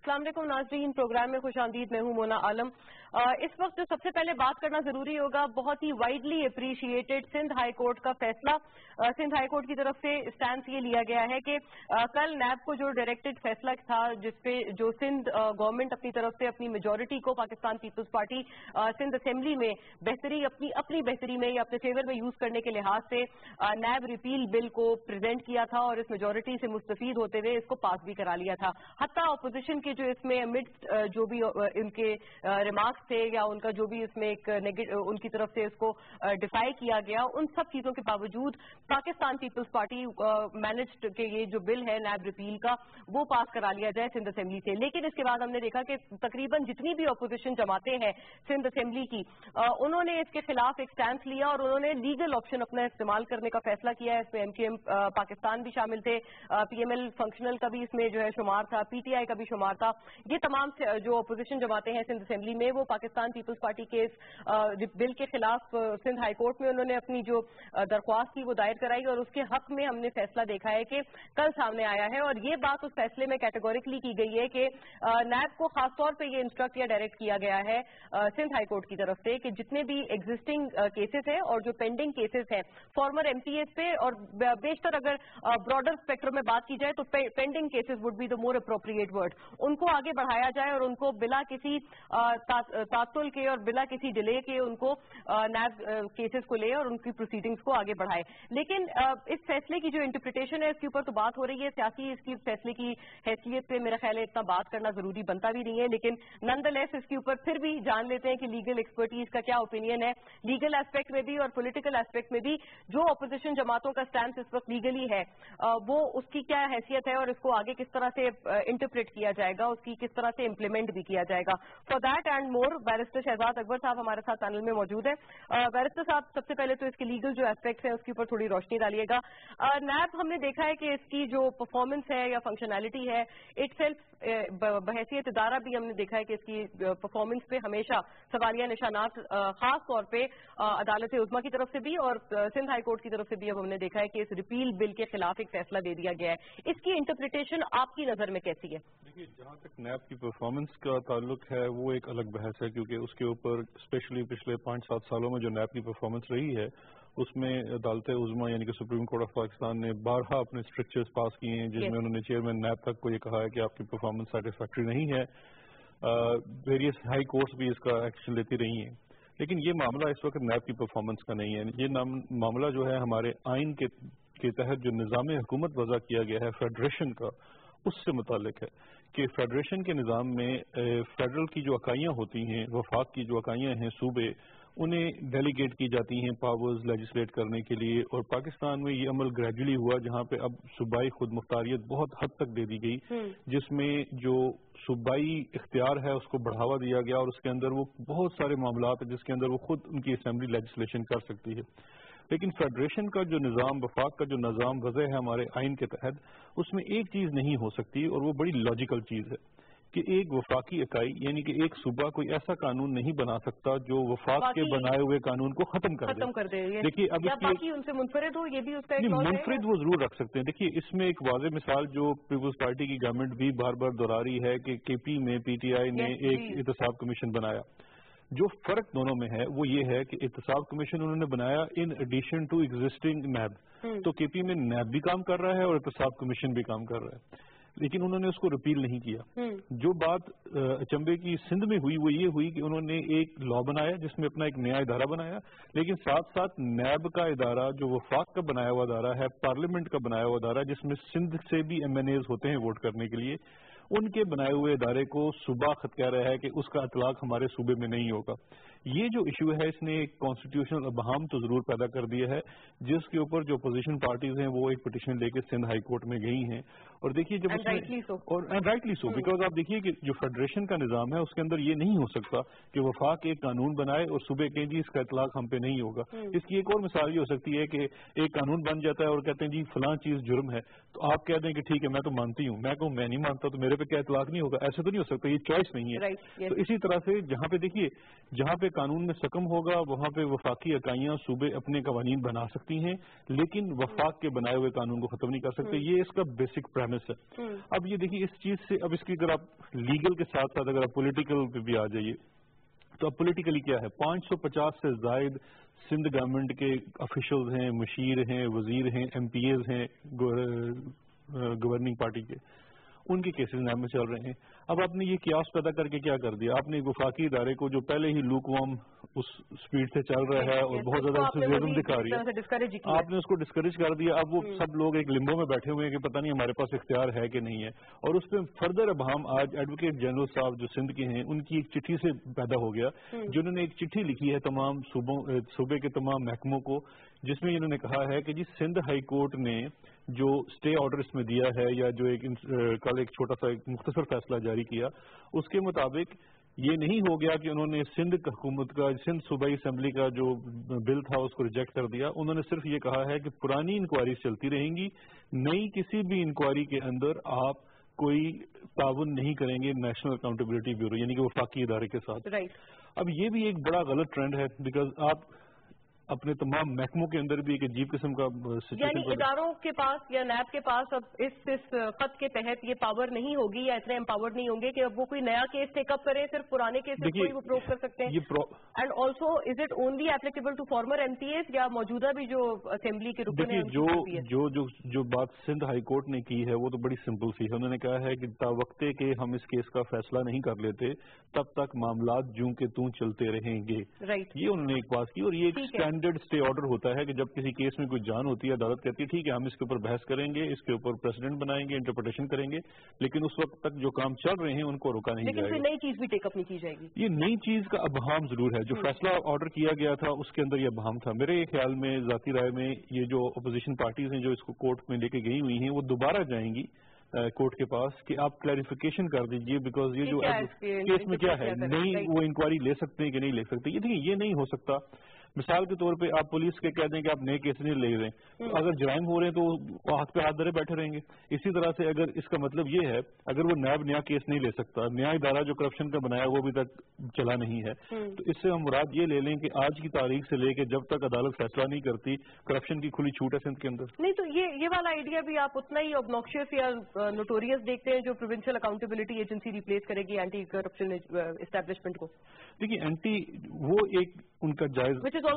अस्सलाम वालेकुम नाज़रीन, प्रोग्राम में खुश आमदीद। मैं हूं मोना आलम। इस वक्त जो सबसे पहले बात करना जरूरी होगा, बहुत ही widely appreciated Sindh high court का फैसला। सिंध हाई कोर्ट की तरफ से स्टैंड ये लिया गया है कि कल नैब को जो डायरेक्टेड फैसला था, जिसपे जो सिंध गवर्नमेंट अपनी तरफ से अपनी मेजोरिटी को Pakistan Peoples Party Sindh assembly में बेहतरी अपनी बेहतरी में या अपने फेवर में यूज करने के लिहाज से नैब रिपील बिल को प्रेजेंट किया था और इस मेजोरिटी से मुस्तफीद होते हुए इसको पास भी करा लिया था। हत्ता अपोजिशन के जो इसमें मिड्स जो भी इनके रिमार्क्स थे या उनका जो भी इसमें एक उनकी तरफ से इसको डिफाई किया गया, उन सब चीजों के बावजूद पाकिस्तान पीपल्स पार्टी मैनेज्ड के ये जो बिल है नैब रिपील का, वो पास करा लिया जाए सिंध असेंबली से। लेकिन इसके बाद हमने देखा कि तकरीबन जितनी भी अपोजिशन जमातें हैं सिंध असेंबली की, उन्होंने इसके खिलाफ एक स्टैंड लिया और उन्होंने लीगल ऑप्शन अपना इस्तेमाल करने का फैसला किया है। इसमें एमक्यूएम पाकिस्तान भी शामिल थे, पीएमएल फंक्शनल का भी इसमें जो है शुमार था, पीटीआई का भी शुमार था। ये तमाम जो अपोजिशन जमातें हैं सिंध असेंबली में, वो पाकिस्तान पीपल्स पार्टी के इस बिल के खिलाफ सिंध हाई कोर्ट में उन्होंने अपनी जो दरख्वास्त थी वो दायर कराई और उसके हक में हमने फैसला देखा है कि कल सामने आया है। और ये बात उस फैसले में कैटेगोरिकली की गई है कि नैब को खासतौर पर ये इंस्ट्रक्ट या डायरेक्ट किया गया है सिंध हाई कोर्ट की तरफ से कि जितने भी एग्जिस्टिंग केसेस हैं और जो पेंडिंग केसेस हैं फॉर्मर एमपीएस पे, और बेशतर अगर ब्रॉडर स्पेक्ट्रम में बात की जाए तो pending cases would be the more appropriate word, उनको आगे बढ़ाया जाए और उनको बिला किसी तातुल के और बिला किसी डिले के उनको नैब केसेस को ले और उनकी प्रोसीडिंग्स को आगे बढ़ाए। लेकिन इस फैसले की जो इंटरप्रिटेशन है इसके ऊपर तो बात हो रही है, सियासी इसकी फैसले की हैसियत पे मेरा ख्याल है इतना बात करना जरूरी बनता भी नहीं है, लेकिन नॉनदलेस इसके ऊपर फिर भी जान लेते हैं कि लीगल एक्सपर्टीज का क्या ओपिनियन है, लीगल एस्पेक्ट में भी और पॉलिटिकल एस्पेक्ट में भी जो अपोजिशन जमातों का स्टैंड इस वक्त लीगली है वो उसकी क्या हैसियत है और इसको आगे किस तरह से इंटरप्रेट किया जाएगा, उसकी किस तरह से इम्प्लीमेंट भी किया जाएगा। For that and more barrister Shahzad Akbar साहब हमारे साथ पैनल में मौजूद है। बैरिस्टर साहब, सबसे पहले तो इसके लीगल जो एस्पेक्ट्स हैं उसके ऊपर थोड़ी रोशनी डालिएगा। नैब हमने देखा है कि इसकी जो परफॉर्मेंस है या फंक्शनैलिटी है इटसेल्फ बहैसियत इदारा भी हमने देखा है कि इसकी परफॉर्मेंस पे हमेशा सवालिया निशानात खास तौर पे अदालत उज़्मा की तरफ से भी और सिंध हाई कोर्ट की तरफ से भी अब हमने देखा है कि इस रिपील बिल के खिलाफ एक फैसला दे दिया गया है। इसकी इंटरप्रिटेशन आपकी नजर में कैसी है? देखिए, जहाँ तक नैब की परफॉर्मेंस का ताल्लुक है वो एक अलग बहस है, क्योंकि उसके ऊपर स्पेशली पिछले 5-7 सालों में जो नैब की परफॉर्मेंस रही है उसमें अदालत उज़्मा यानी कि सुप्रीम कोर्ट ऑफ पाकिस्तान ने बारहा अपने स्ट्रिक्चर्स पास किए हैं जिसमें उन्होंने चेयरमैन नैब तक को ये कहा है कि आपकी परफॉर्मेंस सेटिस्फैक्ट्री नहीं है। वेरियस हाई कोर्ट्स भी इसका एक्शन लेती रही हैं, लेकिन ये मामला इस वक्त नैब की परफॉर्मेंस का नहीं है। ये मामला जो है हमारे आइन के तहत जो निज़ाम हुकूमत वज़ा किया गया है फेडरेशन का, उससे मुतालिक है कि फेडरेशन के निज़ाम में फेडरल की जो इकाइयाँ होती हैं, वफाक की जो इकाइयाँ हैं सूबे, उन्हें डेलीगेट की जाती हैं पावर्स लेजिस्लेट करने के लिए। और पाकिस्तान में ये अमल ग्रेजुअली हुआ जहाँ पे अब सूबाई खुद मुख्तारियत बहुत हद तक दे दी गई, जिसमें जो सूबाई इख्तियार है उसको बढ़ावा दिया गया और उसके अंदर वो बहुत सारे मामलात हैं जिसके अंदर वो खुद उनकी असेंबली लेजिस्लेशन कर सकती है। लेकिन फेडरेशन का जो निज़ाम, वफाक का जो निज़ाम वज़े है हमारे आइन के तहत, उसमें एक चीज़ नहीं हो सकती और वो बड़ी लॉजिकल चीज़ है कि एक वफाकी इकाई यानी कि एक सूबा कोई ऐसा कानून नहीं बना सकता जो वफाक के बनाए हुए कानून को खत्म कर दे। देखिए, अब बाकी उनसे मुनफरिद हो, ये भी उसका एक मुनफरिद वो जरूर रख सकते हैं। देखिए, इसमें एक वाज़ेह मिसाल जो पीपल्स पार्टी की गवर्नमेंट भी बार बार दोहरा रही है कि केपी में पीटीआई ने एक एहतसाब कमीशन बनाया। जो फर्क दोनों में है वो ये है कि एहतसाब कमीशन उन्होंने बनाया in addition to existing NAB, तो केपी में नैब भी काम कर रहा है और एहतसाब कमीशन भी काम कर रहा है, लेकिन उन्होंने उसको रिपील नहीं किया। जो बात अचंभे की सिंध में हुई वो ये हुई कि उन्होंने एक लॉ बनाया जिसमें अपना एक नया इदारा बनाया, लेकिन साथ साथ नैब का इदारा जो वफाक का बनाया हुआ इदारा है, पार्लियामेंट का बनाया हुआ इदारा जिसमें सिंध से भी एमएनएज होते हैं वोट करने के लिए, उनके बनाए हुए इदारे को सूबा खत कह रहा है कि उसका इतलाक हमारे सूबे में नहीं होगा। ये जो इशू है इसने एक कॉन्स्टिट्यूशनल अबहम तो जरूर पैदा कर दिया है, जिसके ऊपर जो अपोजिशन पार्टीज हैं वो एक पिटीशन लेके सिंध हाई कोर्ट में गई हैं। और देखिए जब राइटली सो बिकॉज आप देखिए कि जो फेडरेशन का निज़ाम है उसके अंदर ये नहीं हो सकता कि वफाक एक कानून बनाए और सूबे कहें जी इसका इतलाक हम पे नहीं होगा। इसकी एक और मिसाल ये हो सकती है कि एक कानून बन जाता है और कहते हैं जी फलां चीज जुर्म है, तो आप कह दें कि ठीक है मैं तो मानती हूँ, मैं कहूँ मैं नहीं मानता तो मेरे पे क्या इतलाक नहीं होगा, ऐसे तो नहीं हो सकता, ये चॉइस नहीं है। तो इसी तरह से जहाँ पे देखिए जहाँ पे कानून में सकम होगा वहाँ पे वफाकी इकाइयाँ सूबे अपने कवानीन बना सकती हैं, लेकिन वफाक के बनाए हुए कानून को खत्म नहीं कर सकते। ये इसका बेसिक प्रेमिस premise ہے. اب یہ دیکھیے اس چیز سے, اب اس کی اگر آپ لیگل کے ساتھ ساتھ اگر آپ پولیٹیکل پہ بھی آ جائیے تو اب پولیٹیکلی کیا ہے, 550 سے زائد سندھ گورنمنٹ کے آفیشلز ہیں, مشیر ہیں, وزیر ہیں, ایم پی ایز ہیں گورننگ پارٹی کے, ان کے کیسز نام میں چل رہے ہیں. اب آپ نے یہ قیاس پیدا کر کے کیا کر دیا, آپ نے ایک وفاقی ادارے کو جو پہلے ہی لوک وارم اس سپیڈ سے چل رہا ہے اور بہت زیادہ انتھوزیازم دکھا رہی ہے, آپ نے اس کو ڈسکریج کر دیا. اب وہ سب لوگ ایک لمبو میں بیٹھے ہوئے ہیں کہ پتہ نہیں ہمارے پاس اختیار ہے کہ نہیں ہے. اور اس پہ فردر ابہام آج ایڈوکیٹ جنرل صاحب جو سندھ کے ہیں ان کی ایک چٹھی سے پیدا ہو گیا, جنہوں نے ایک چٹھی لکھی ہے تمام صوبے کے تمام محکموں کو, جس میں انہوں نے کہا ہے کہ جی سندھ ہائی کورٹ نے جو اسٹے آرڈر اس میں دیا ہے یا جو ایک کل ایک چھوٹا سا ایک مختصر فیصلہ جاری کیا, اس کے مطابق یہ نہیں ہو گیا کہ انہوں نے سندھ حکومت کا, سندھ صوبائی اسمبلی کا جو بل تھا اس کو ریجیکٹ کر دیا. انہوں نے صرف یہ کہا ہے کہ پرانی انکوائری چلتی رہیں گی, نئی کسی بھی انکوائری کے اندر آپ کوئی تعاون نہیں کریں گے نیشنل اکاؤنٹیبلٹی بیورو یعنی کہ وفاقی ادارے کے ساتھ. اب یہ بھی ایک بڑا غلط ٹرینڈ ہے, بیکاز آپ اپنے تمام محکموں کے اندر بھی ایک عجیب قسم کا یعنی اداروں کے پاس یا نیب کے پاس اب اس خط کے تحت یہ پاور نہیں ہوگی یا اتنے امپاورڈ نہیں ہوں گے کہ اب وہ کوئی نیا کیس ٹیک اپ کرے, صرف پرانے کیسز کو ہی وہ پروو کر سکتے ہیں. And also is it only applicable to former M P As یا موجودہ بھی جو اسمبلی کے رکن ہیں؟ جو بات سندھ ہائی کورٹ نے کی ہے وہ تو بڑی سمپل سی ہے. انہوں نے کہا ہے کہ تا وقتے کہ ہم اس کیس کا فیصلہ نہیں کر لیتے تب تک معاملات جوں کے توں چلتے رہیں گے. یہ انہوں نے ایک بات کی, اور یہ ایک اسٹینڈرڈ اسٹے آرڈر ہوتا ہے کہ جب کسی کیس میں کوئی جان ہوتی ہے عدالت کہتی ہے ٹھیک ہے ہم اس کے اوپر بحث کریں گے, اس کے اوپر پریسیڈنٹ بنائیں گے, انٹرپریٹیشن کریں گے, لیکن اس وقت تک جو کام چل رہے ہیں ان کو روکا نہیں جائے گا. لیکن نئی چیز بھی ٹیک اپ نہیں کی جائے گی. یہ نئی چیز کا ابہام ضرور ہے. جو فیصلہ آرڈر کیا گیا تھا اس کے اندر یہ ابہام تھا. میرے خیال میں ذاتی رائے میں یہ جو اپوزیشن پارٹیز ہیں جو اس کو کورٹ میں لے کے گئی ہوئی ہیں وہ دوبارہ جائیں گی کورٹ کے پاس کہ آپ کلیریفیکیشن کر دیجئے, بیکاز یہ جو کیس میں کیا ہے نئی وہ انکوائری لے سکتے ہیں کہ نہیں لے سکتے. یہ دیکھیے یہ نہیں ہو سکتا. مثال کے طور پہ آپ پولیس کے کہہ دیں کہ آپ نئے کیس نہیں لے رہے ہیں, تو اگر جرائم ہو رہے ہیں تو ہاتھ پہ ہاتھ دھرے بیٹھے رہیں گے. اسی طرح سے اگر اس کا مطلب یہ ہے اگر وہ نیب نیا کیس نہیں لے سکتا, نیا ادارہ جو کرپشن کا بنایا وہ ابھی تک چلا نہیں ہے, تو اس سے ہم مراد یہ لے لیں کہ آج کی تاریخ سے لے کے جب تک عدالت فیصلہ نہیں کرتی کرپشن کی کھلی چھوٹ ہے سندھ کے اندر. نہیں تو یہ والا آئیڈیا بھی آپ اتنا ہی obnoxious یا نوٹوریس دیکھتے ہیں جو پروونشل اکاؤنٹیبلٹی ایجنسی ریپلیس کرے گی اینٹی کرپشن اسٹیبلشمنٹ کو. دیکھیے اینٹی وہ ایک ان کا جائز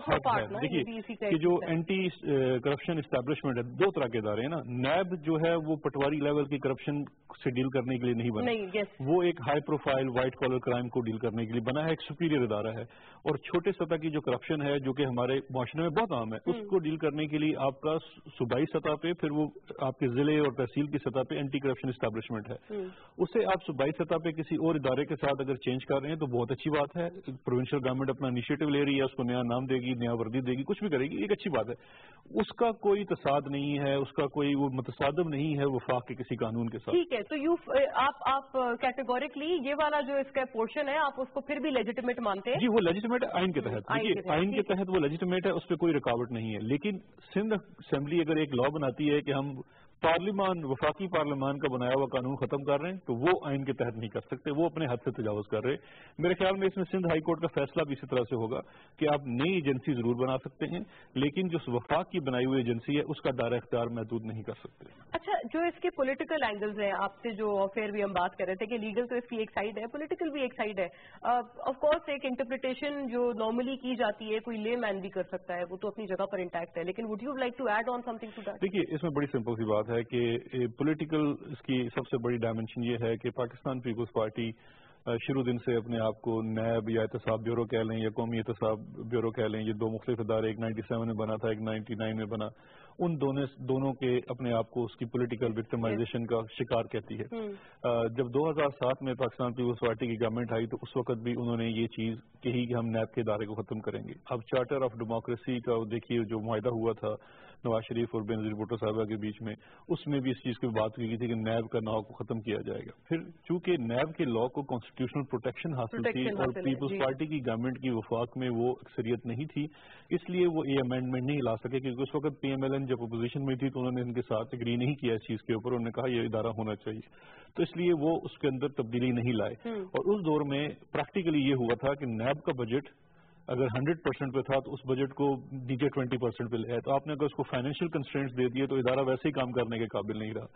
دیکھیے کہ جو اینٹی کرپشن اسٹیبلشمنٹ ہے دو طرح کے ادارے ہیں نا. نیب جو ہے وہ پٹواری لیول کی کرپشن سے ڈیل کرنے کے لیے نہیں بنا, وہ ایک high profile white collar crime کو ڈیل کرنے کے لیے بنا ہے, ایک سپیریئر ادارہ ہے. اور چھوٹے سطح کی جو کرپشن ہے جو کہ ہمارے معاشرے میں بہت عام ہے اس کو ڈیل کرنے کے لیے آپ کا صوبائی سطح پہ پھر وہ آپ کے ضلع اور تحصیل کی سطح پہ اینٹی کرپشن اسٹیبلشمنٹ ہے. اسے آپ صوبائی سطح پہ کسی اور ادارے کے ساتھ اگر چینج کر رہے ہیں تو بہت اچھی بات ہے. پروونشل گورنمنٹ اپنا انیشیٹو لے رہی ہے, اس کو نیا نام دے گی, نیا وردی دے گی, کچھ بھی کرے گی, ایک اچھی بات ہے. اس کا کوئی تصاد نہیں ہے, اس کا کوئی وہ متصادم نہیں ہے وفاق کے کسی قانون کے ساتھ. ٹھیک ہے, تو آپ کیٹیگوریکلی یہ والا جو اس کا پورشن ہے آپ اس کو پھر بھی لیجیٹیمیٹ مانتے ہیں؟ جی وہ لیجیٹیمیٹ آئین کے تحت, آئین کے تحت وہ لیجیٹیمیٹ ہے, اس پہ کوئی رکاوٹ نہیں ہے. لیکن سندھ اسمبلی اگر ایک لا بناتی ہے کہ ہم پارلیمان وفاقی پارلیمان کا بنایا ہوا قانون ختم کر رہے ہیں تو وہ آئین کے تحت نہیں کر سکتے, وہ اپنے حد سے تجاوز کر رہے. میرے خیال میں اس میں سندھ ہائی کورٹ کا فیصلہ بھی اسی طرح سے ہوگا کہ آپ نئی ایجنسی ضرور بنا سکتے ہیں لیکن جو وفاق کی بنائی ہوئی ایجنسی ہے اس کا دائرہ اختیار محدود نہیں کر سکتے. اچھا, جو اس کے پولیٹیکل اینگلز ہیں آپ سے جو پھر بھی ہم بات کر رہے تھے کہ لیگل تو اس کی ایک سائڈ ہے, پولیٹیکل بھی ایک سائڈ ہے. آف کورس ایک انٹرپریٹیشن جو نارملی کی جاتی ہے کوئی لے مین بھی کر سکتا ہے, وہ تو اپنی جگہ پر انٹیکٹ ہے, لیکن would you like to add on something to that? دیکھیے اس میں بڑی سمپل سی بات ہے کہ پولیٹیکل اس کی سب سے بڑی ڈائمنشن یہ ہے کہ پاکستان پیپلز پارٹی شروع دن سے اپنے آپ کو نیب یا احتساب بیورو کہہ لیں یا قومی احتساب بیورو کہہ لیں, یہ دو مختلف ادارے, ایک 97 میں بنا تھا, ایک 99 میں بنا, ان دونوں کے اپنے آپ کو اس کی پولیٹیکل وکٹمائزیشن کا شکار کہتی ہے. جب 2007 میں پاکستان پیپلز پارٹی کی گورنمنٹ آئی تو اس وقت بھی انہوں نے یہ چیز کہی کہ ہم نیب کے ادارے کو ختم کریں گے. اب چارٹر آف ڈیموکریسی کا دیکھیے جو معاہدہ ہوا تھا نواز شریف اور بینظیر بھٹو صاحبہ کے بیچ میں, اس میں بھی اس چیز کی بات کی گئی تھی کہ نیب کا لا کو ختم کیا جائے گا. پھر چونکہ نیب کے لا کو کانسٹیٹیوشنل پروٹیکشن حاصل تھی اور پیپلز پارٹی کی گورنمنٹ کی وفاق میں وہ اکثریت نہیں تھی, اس لیے وہ یہ امینڈمنٹ نہیں لا سکے کیونکہ اس وقت پی ایم ایل این جب اپوزیشن میں تھی تو انہوں نے ان کے ساتھ اگری نہیں کیا اس چیز کے اوپر, انہوں نے کہا یہ ادارہ ہونا چاہیے, تو اس لیے وہ اس کے اندر تبدیلی نہیں لائے. اور اس دور میں پریکٹیکلی یہ ہوا تھا کہ نیب کا بجٹ اگر 100% پہ تھا تو اس بجٹ کو نیچے 20% پہ لے آئے, تو آپ نے اگر اس کو فائنینشیل کنسٹرینٹس دے دیے تو ادارہ ویسے ہی کام کرنے کے قابل نہیں رہا.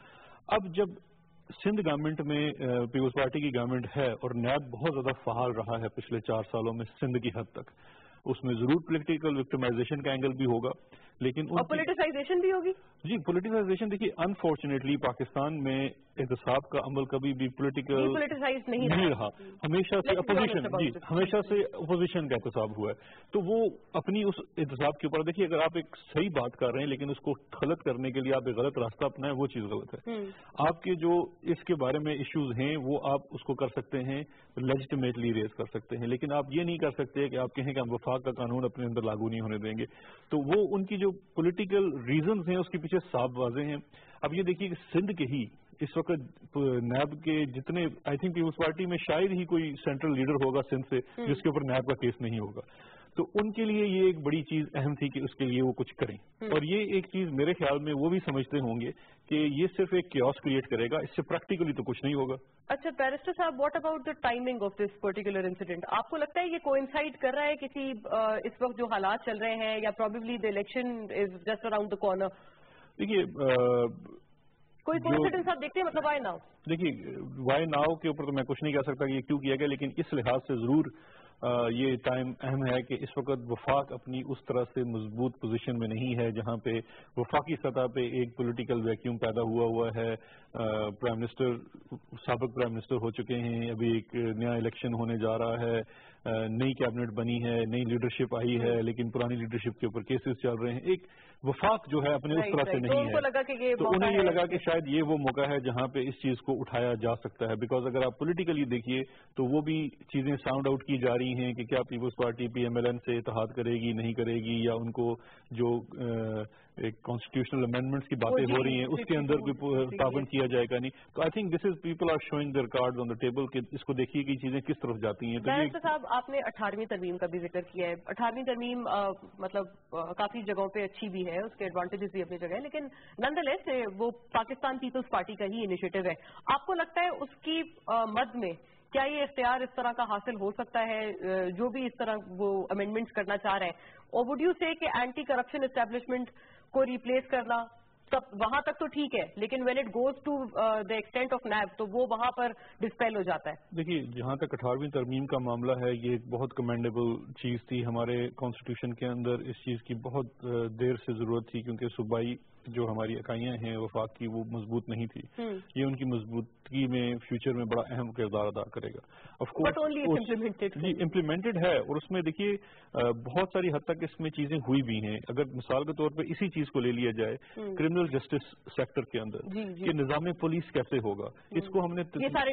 اب جب سندھ گورنمنٹ میں پیپلز پارٹی کی گورنمنٹ ہے اور نیب بہت زیادہ فعال رہا ہے پچھلے 4 سالوں میں سندھ کی حد تک، اس میں ضرور پولیٹیکل وکٹمائزیشن کا اینگل بھی ہوگا، لیکن اور پولیٹیسائزیشن بھی ہوگی. جی پولیٹیسائزیشن دیکھیے انفارچونیٹلی پاکستان میں احتساب کا عمل کبھی بھی پولیٹیسائز نہیں رہا، ہمیشہ سے اپوزیشن ہمیشہ سے اپوزیشن کا احتساب ہوا ہے. تو وہ اپنی اس احتساب کے اوپر دیکھیے اگر آپ ایک صحیح بات کر رہے ہیں لیکن اس کو غلط کرنے کے لیے آپ ایک غلط راستہ اپنائیں وہ چیز غلط ہے. آپ کے جو اس کے بارے میں ایشوز ہیں وہ آپ اس کو کر سکتے ہیں لیجٹمیٹلی ریز کر سکتے ہیں، لیکن آپ یہ نہیں کر سکتے کہ آپ کہیں کہ ہم وفاق کا قانون اپنے اندر لاگو نہیں ہونے دیں گے. تو وہ ان کی جو پولیٹیکل ریزنز ہیں اس کے پیچھے صاف واضح ہیں. اب یہ دیکھیے کہ سندھ کے ہی اس وقت نیب کے جتنے آئی تھنک پیپلز پارٹی میں شاید ہی کوئی سینٹرل لیڈر ہوگا سندھ سے جس کے اوپر نیب کا کیس نہیں ہوگا. تو ان کے لیے یہ ایک بڑی چیز اہم تھی کہ اس کے لیے وہ کچھ کریں، اور یہ ایک چیز میرے خیال میں وہ بھی سمجھتے ہوں گے کہ یہ صرف ایک کیوس کریٹ کرے گا، اس سے پریکٹیکلی تو کچھ نہیں ہوگا. اچھا بیرسٹر صاحب، what about the timing of this particular incident? آپ کو لگتا ہے یہ کوئنسائڈ کر رہا ہے کسی اس وقت جو حالات چل رہے ہیں، یا probably the election is just around the corner? دیکھیے کوئی کوئنسیڈنس آپ دیکھتے ہیں، مطلب وائی ناؤ؟ دیکھیے وائی ناؤ کے اوپر تو میں کچھ نہیں کہہ سکتا کہ یہ کیوں کیا گیا، لیکن اس لحاظ سے ضرور یہ ٹائم اہم ہے کہ اس وقت وفاق اپنی اس طرح سے مضبوط پوزیشن میں نہیں ہے جہاں پہ وفاقی سطح پہ ایک پولیٹیکل ویکیوم پیدا ہوا ہے. پرائم منسٹر سابق پرائم منسٹر ہو چکے ہیں، ابھی ایک نیا الیکشن ہونے جا رہا ہے، نئی کیبنٹ بنی ہے، نئی لیڈرشپ آئی ہے، لیکن پرانی لیڈرشپ کے اوپر کیسز چل رہے ہیں. ایک وفاق جو ہے اپنے اس طرح سے نہیں ہے، تو انہیں یہ لگا کہ شاید یہ وہ موقع ہے جہاں پہ اس چیز کو اٹھایا جا سکتا ہے. بیکاز اگر آپ پولیٹیکلی دیکھیے تو وہ بھی چیزیں ساؤنڈ آؤٹ کی جا رہی ہیں کہ کیا Peoples Party P M L N سے اتحاد کرے گی نہیں کرے گی، یا ان کو جو ایک کانسٹیٹیوشنل امینڈمنٹس کی باتیں ہو رہی ہیں اس کے اندر کوئی پابند کیا جائے گا نہیں. تو I think this is people are showing their cards on the table کہ اس کو دیکھیے کہ چیزیں کس طرف جاتی ہیں. بیرسٹر صاحب، آپ نے 18ویں ترمیم کا بھی ذکر کیا ہے. 18ویں ترمیم مطلب کافی جگہوں پہ اچھی بھی ہے، اس کے ایڈوانٹیجز بھی اپنی جگہ ہے، لیکن نن دا لیس وہ پاکستان پیپلز پارٹی کا ہی انیشیٹو ہے. آپ کو لگتا ہے اس کی مد میں کیا یہ اختیار اس طرح کا حاصل ہو سکتا ہے جو بھی اس طرح وہ امینڈمنٹس کرنا چاہ رہے ہیں؟ اور وڈ یو سے کہ اینٹی کرپشن اسٹیبلشمنٹ کو ریپلیس کرنا وہاں تک تو ٹھیک ہے، لیکن when it goes to the extent of NAB تو وہ وہاں پر ڈسپیل ہو جاتا ہے؟ دیکھیے جہاں تک 18ویں ترمیم کا معاملہ ہے یہ ایک بہت کمینڈیبل چیز تھی. ہمارے کانسٹیٹیوشن کے اندر اس چیز کی بہت دیر سے ضرورت تھی کیونکہ صوبائی جو ہماری اکائیاں ہیں وفاق کی وہ مضبوط نہیں تھی. یہ ان کی مضبوطی میں فیوچر میں بڑا اہم کردار ادا کرے گا. جی امپلیمنٹڈ ہے، اور اس میں دیکھیے بہت ساری حد تک اس میں چیزیں ہوئی بھی ہیں. اگر مثال کے طور پہ اسی چیز کو لے لیا جائے کرمنل جسٹس سیکٹر کے اندر کہ نظام پولیس کیسے ہوگا، اس کو ہم نے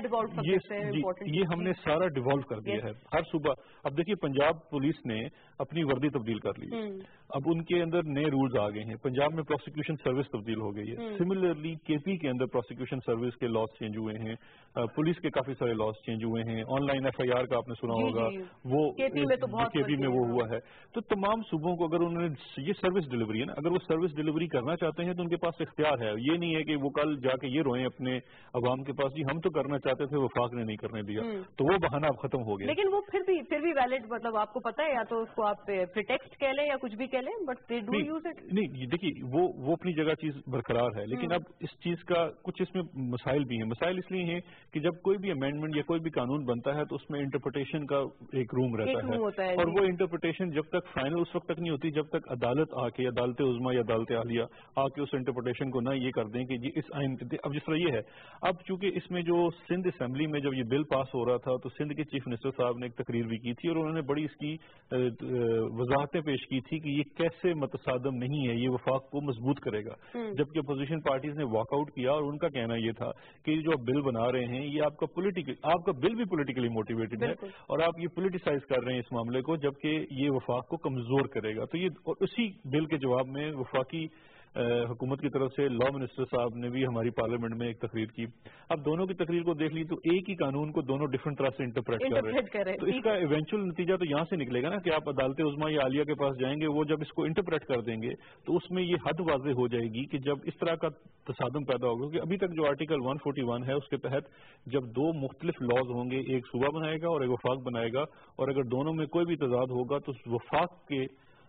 یہ ہم نے سارا ڈیوالو کر دیا ہے. ہر صوبہ اب دیکھیے پنجاب پولیس نے اپنی وردی تبدیل کر لی، اب ان کے اندر نئے رولز آ گئے ہیں. پنجاب میں پروسیکیوشن سروس تبدیل ہو گئی ہے. سملرلی کے پی کے اندر پروسیکیوشن سروس کے لاز چینج ہوئے ہیں، پولیس کے کافی سارے لاز چینج ہوئے ہیں. Online F I R کا آپ نے سنا ہوگا، وہ کے پی میں وہ ہوا ہے. تو تمام صوبوں کو اگر انہوں نے یہ سروس ڈلیوری ہے نا، اگر وہ سروس ڈلیوری کرنا چاہتے ہیں تو ان کے پاس اختیار ہے. یہ نہیں ہے کہ وہ کل جا کے یہ روئیں اپنے عوام کے پاس جی ہم تو کرنا چاہتے تھے وفاق نے نہیں کرنے دیا، تو وہ بہانہ اب ختم ہو گیا. لیکن وہ پھر بھی ویلڈ، مطلب آپ کو پتا ہے یا تو اس کو آپ پریٹیکسٹ کہہ لیں یا کچھ بھی کہہ لیں، but they do use it. نہیں دیکھیے وہ اپنی جگہ چیز برقرار ہے، لیکن اب اس چیز کا کچھ اس میں مسائل بھی ہیں. مسائل اس لیے ہیں کہ جب کوئی بھی امینڈمنٹ یا کوئی بھی قانون بنتا ہے تو اس میں انٹرپریٹیشن کا ایک روم رہتا ہے، اور وہ انٹرپریٹیشن جب تک فائنل اس وقت تک نہیں ہوتی جب تک عدالت آ کے عدالت عظمیٰ یا عدالت عالیہ آ کے اس انٹرپریٹیشن کو نہ یہ کر دیں کہ اس آئین اب جس طرح یہ ہے. اب چونکہ اس میں جو سندھ اسمبلی میں جب یہ بل پاس ہو رہا تھا تو سندھ کے چیف منسٹر صاحب نے ایک تقریر بھی کی تھی اور انہوں نے بڑی اس کی وضاحتیں پیش کی تھی کہ یہ کیسے متصادم نہیں ہے، یہ وفاق کو مضبوط کرے گا. جبکہ اپوزیشن پارٹیز نے واک آؤٹ کیا اور ان کا کہنا یہ تھا کہ جو آپ بل بنا رہے ہیں یہ آپ کا بل بھی پولیٹیکلی موٹیویٹڈ ہے اور آپ یہ پولیٹیسائز کر رہے ہیں اس معاملے کو، جبکہ یہ وفاق کو کمزور کرے گا. تو یہ اسی بل کے جواب میں وفاقی حکومت کی طرف سے لا منسٹر صاحب نے بھی ہماری پارلیمنٹ میں ایک تقریر کی. اب دونوں کی تقریر کو دیکھ لی تو ایک ہی قانون کو دونوں ڈفرنٹ طرح سے انٹرپریٹ کر رہے ہیں. تو اس کا ایونچوئل نتیجہ تو یہاں سے نکلے گا نا کہ آپ عدالت عظمیٰ یا عالیہ کے پاس جائیں گے، وہ جب اس کو انٹرپریٹ کر دیں گے تو اس میں یہ حد واضح ہو جائے گی کہ جب اس طرح کا تصادم پیدا ہوگا کہ ابھی تک جو آرٹیکل 141 ہے اس کے تحت جب دو مختلف لاز ہوں گے، ایک صوبہ بنائے گا اور ایک وفاق بنائے گا، اور اگر دونوں میں کوئی بھی تضاد ہوگا تو وفاق کے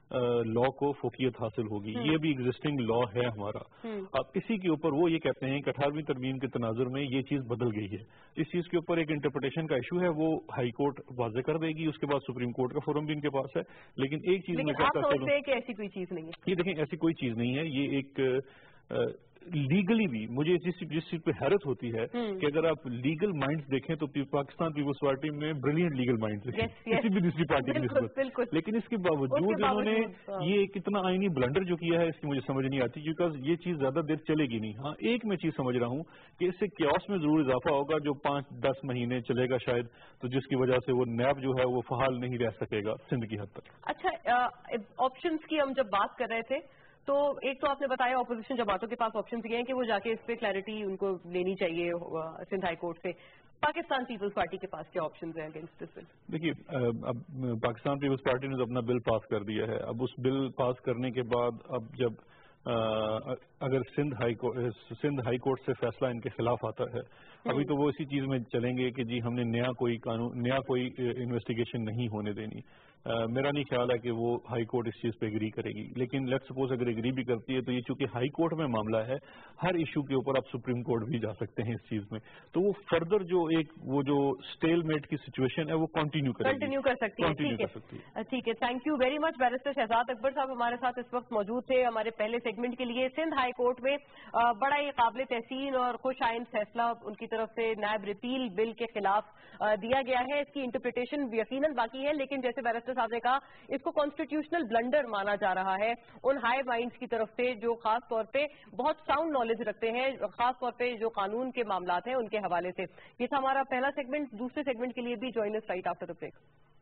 लॉ को फोकियत हासिल होगी। ये भी एग्जिस्टिंग लॉ है हमारा। अब इसी के ऊपर वो ये कहते हैं कि 18वीं तरमीम के तनाजुर में ये चीज बदल गई है। इस चीज के ऊपर एक इंटरप्रिटेशन का इशू है, वो हाई कोर्ट वाजे कर देगी, उसके बाद सुप्रीम कोर्ट का फोरम भी इनके पास है। लेकिन एक चीज मैं कहता चलूं कि ऐसी कोई चीज नहीं है, ये देखें ऐसी कोई चीज नहीं है। ये एक लीगली भी मुझे जिस चीज पे हैरत होती है कि अगर आप लीगल माइंड्स देखें तो पाकिस्तान पीपल्स पार्टी में ब्रिलियंट लीगल माइंड्स हैं किसी भी दूसरी पार्टी की निस्बत। लेकिन इसके बावजूद इन्होंने ये कितना आईनी ब्लंडर जो किया है इसकी मुझे समझ नहीं आती, बिकॉज ये चीज ज्यादा देर चलेगी नहीं। हाँ, एक मैं चीज समझ रहा हूँ कि इससे क्यास में जरूर इजाफा होगा जो 5-10 महीने चलेगा शायद, तो जिसकी वजह से वो नैब जो है वो फहाल नहीं रह सकेगा सिंध की हद तक। अच्छा, ऑप्शंस की हम जब बात कर रहे थे तो एक तो आपने बताया अपोजिशन जमातों के पास ऑप्शंस ये हैं कि वो जाके इस पे क्लैरिटी उनको लेनी चाहिए सिंध हाई कोर्ट से। पाकिस्तान पीपल्स पार्टी के पास क्या ऑप्शंस हैं अगेंस्ट दिस बिल? देखिए, अब पाकिस्तान पीपल्स पार्टी ने तो अपना बिल पास कर दिया है। अब उस बिल पास करने के बाद अब जब अगर सिंध हाई कोर्ट से फैसला इनके खिलाफ आता है, अभी तो वो इसी चीज में चलेंगे कि जी हमने नया कोई इन्वेस्टिगेशन नहीं होने देनी। मेरा नहीं ख्याल है कि वो हाई कोर्ट इस चीज पे एग्री करेगी। लेकिन लेट्स सपोज अगर एग्री भी करती है तो ये चूंकि हाई कोर्ट में मामला है, हर इशू के ऊपर आप सुप्रीम कोर्ट भी जा सकते हैं इस चीज में, तो वो फर्दर वो जो स्टेलमेट की सिचुएशन है वो कंटिन्यू कर सकती है। ठीक है, thank you very much. Barrister Shahzad Akbar साहब हमारे साथ इस वक्त मौजूद थे हमारे पहले सेगमेंट के लिए। सिंध हाई कोर्ट में बड़ा ही काबिल तहसीन और खुश आइंद फैसला उनकी तरफ से नायब रिपील बिल के खिलाफ दिया गया है। इसकी इंटरप्रिटेशन यकीनन बाकी है, लेकिन जैसे बैरिस्टर साहब ने कहा इसको कॉन्स्टिट्यूशनल ब्लंडर माना जा रहा है उन हाई माइंड्स की तरफ से जो खास तौर पे बहुत साउंड नॉलेज रखते हैं, खास तौर पे जो कानून के मामलात हैं उनके हवाले से। ये था हमारा पहला सेगमेंट। दूसरे सेगमेंट के लिए भी join us right after the break.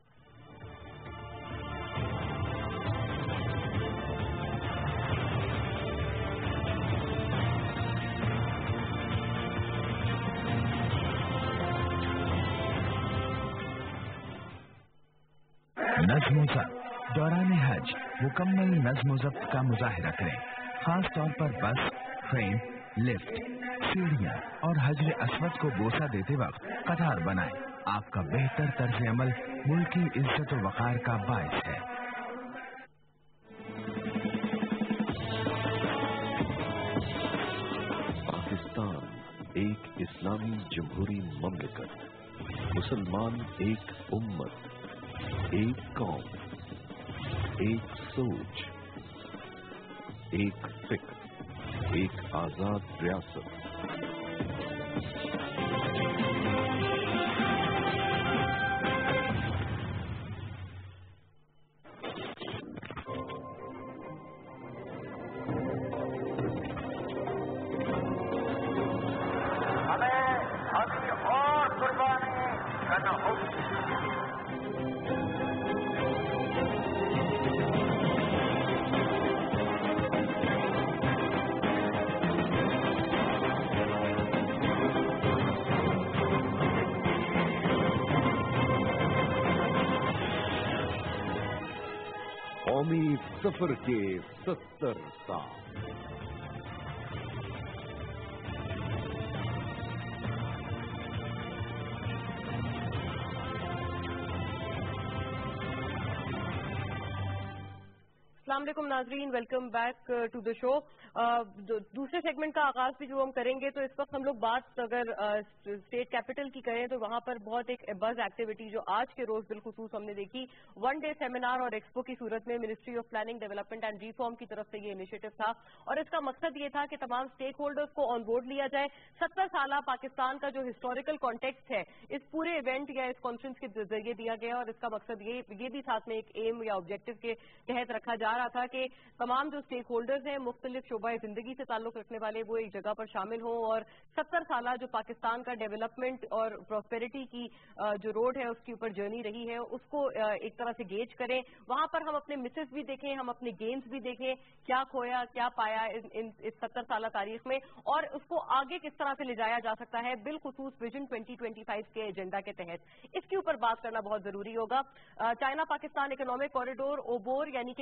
नज़्म ज़ब्त दौरान हज मुकम्मल नज़्म ज़ब्त का मुजाहिरा करें। खास तौर पर बस, ट्रेन, लिफ्ट, सीढ़ियाँ और हजर अस्वद को बोसा देते वक्त कतार बनाएं। आपका बेहतर तर्ज अमल मुल्क की इज्जत और वक़ार का बायस है। पाकिस्तान एक इस्लामी जमहूरी ममलिकत, मुसलमान एक उम्मत, एक कौम, एक सोच, एक फिक्र, एक आजाद रियासत। हमें अभी और कुर्बानी करना होगी। कौमी सफर के 70 साल। अस्सलाम वालेकुम नाजरीन, welcome back to the show. दूसरे सेगमेंट का आगाज भी जो हम करेंगे तो इस वक्त हम लोग बात अगर स्टेट कैपिटल की करें तो वहां पर बहुत एक बज़ एक्टिविटी जो आज के रोज बिलखुसूस हमने देखी, 1 डे सेमिनार और एक्सपो की सूरत में ministry of planning, development and reform की तरफ से ये इनिशिएटिव था और इसका मकसद ये था कि तमाम स्टेक होल्डर्स को ऑन बोर्ड लिया जाए। 70 साल पाकिस्तान का जो हिस्टोरिकल कॉन्टेक्स्ट है इस पूरे इवेंट या इस कॉन्फ्रेंस के जरिए दिया गया और इसका मकसद ये भी साथ में एक एम या ऑब्जेक्टिव के तहत रखा जा रहा था कि तमाम जो स्टेक होल्डर्स हैं मुख्तलिफ शोबा जिंदगी से ताल्लुक रखने वाले वो एक जगह पर शामिल हों और 70 साल जो पाकिस्तान का डेवलपमेंट और प्रॉस्पेरिटी की जो रोड है उसके ऊपर जर्नी रही है उसको एक तरह से गेज करें। वहां पर हम अपने मिसेस भी देखें, हम अपने गेम्स भी देखें, क्या खोया क्या पाया इस 70 साल तारीख में और उसको आगे किस तरह से ले जाया जा सकता है बिलखुसूस विजन 2025 के एजेंडा के तहत। इसके ऊपर बात करना बहुत जरूरी होगा। China Pakistan economic corridor OBOR यानी कि 1 belt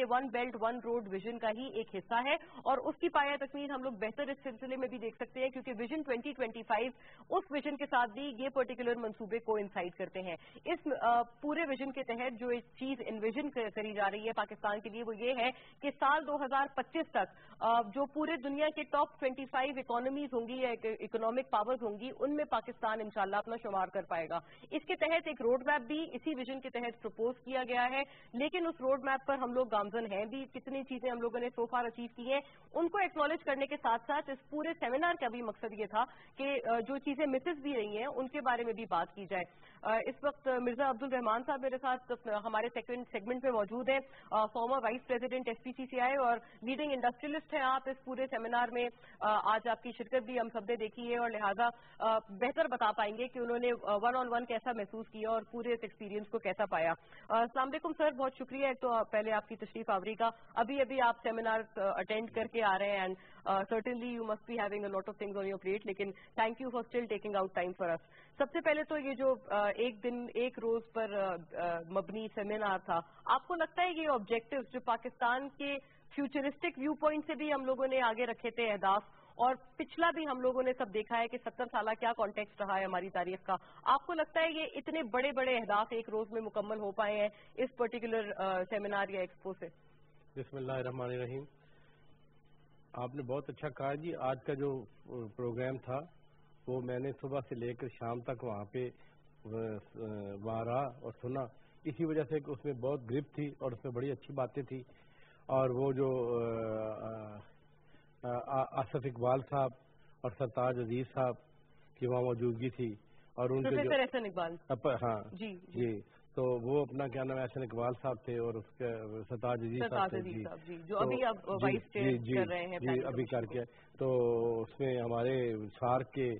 belt one road vision का ही एक हिस्सा है और उसकी पाया तकमील हम लोग बेहतर इस सिलसिले में भी देख सकते हैं क्योंकि विजन 2025 उस विजन के साथ भी ये पर्टिकुलर मंसूबे को इंसाइड करते हैं। इस पूरे विजन के तहत जो एक चीज इन्विजन करी जा रही है पाकिस्तान के लिए वो ये है कि साल 2025 तक जो पूरे दुनिया के टॉप 25 इकोनॉमीज होंगी या इकोनॉमिक पावर्स होंगी उनमें पाकिस्तान इंशाल्लाह अपना शुमार कर पाएगा। इसके तहत एक रोड मैप भी इसी विजन के तहत प्रपोज किया गया है, लेकिन उस रोड मैप पर हम लोग गामजन हैं भी, कितनी चीजें हम लोगों ने सो फार अचीव की हैं उनको एक्नॉलेज करने के साथ साथ इस पूरे सेमिनार का भी मकसद ये था कि जो चीजें मिसेस भी रही हैं उनके बारे में भी बात की जाए। इस वक्त मिर्जा अब्दुल रहमान साहब मेरे साथ हमारे सेगमेंट में मौजूद हैं, फॉर्मर वाइस प्रेसिडेंट SPCCI और लीडिंग इंडस्ट्रियलिस्ट हैं आप इस पूरे सेमिनार में। आज आपकी शिरकत भी हम सब ने देखी है और लिहाजा बेहतर बता पाएंगे कि उन्होंने वन ऑन वन कैसा महसूस किया और पूरे इस एक्सपीरियंस को कैसा पाया। अस्सलाम वालेकुम सर, बहुत शुक्रिया एक तो पहले आपकी तशरीफ आवरी का। अभी आप सेमिनार अटेंड करके आ रहे हैं and certainly you must be having a lot of things on your plate, लेकिन thank you for still taking out time for us. सबसे पहले तो ये जो एक दिन एक रोज पर मबनी सेमिनार था, आपको लगता है ये ऑब्जेक्टिव जो पाकिस्तान के फ्यूचरिस्टिक व्यू पॉइंट से भी हम लोगों ने आगे रखे थे अहदाफ, और पिछला भी हम लोगों ने सब देखा है कि 70 साल क्या कॉन्टेक्स्ट रहा है हमारी तारीख का, आपको लगता है ये इतने बड़े बड़े अहदाफ एक रोज में मुकम्मल हो पाए हैं इस पर्टिकुलर सेमिनार या एक्सपो से? बिस्मिल्लाहिर्रहमानिर्रहीम। आपने बहुत अच्छा कहा जी। आज का जो प्रोग्राम था वो मैंने सुबह से लेकर शाम तक वहाँ पे वहाँ रहा और सुना, इसी वजह से कि उसमें बहुत ग्रिप थी और उसमें बड़ी अच्छी बातें थी। और वो जो आसिफ इकबाल साहब और सरताज अजीज साहब की वहाँ मौजूदगी थी और उनके प्रोफेसर एहसन इकबाल, हाँ जी, तो वो अपना क्या नाम है एहसन इकबाल साहब थे और उसके सरताज अजीज साहब थे जी, जो अभी अब वाइस चेयर कर रहे हैं जी अभी करके। तो उसमें हमारे सार्क के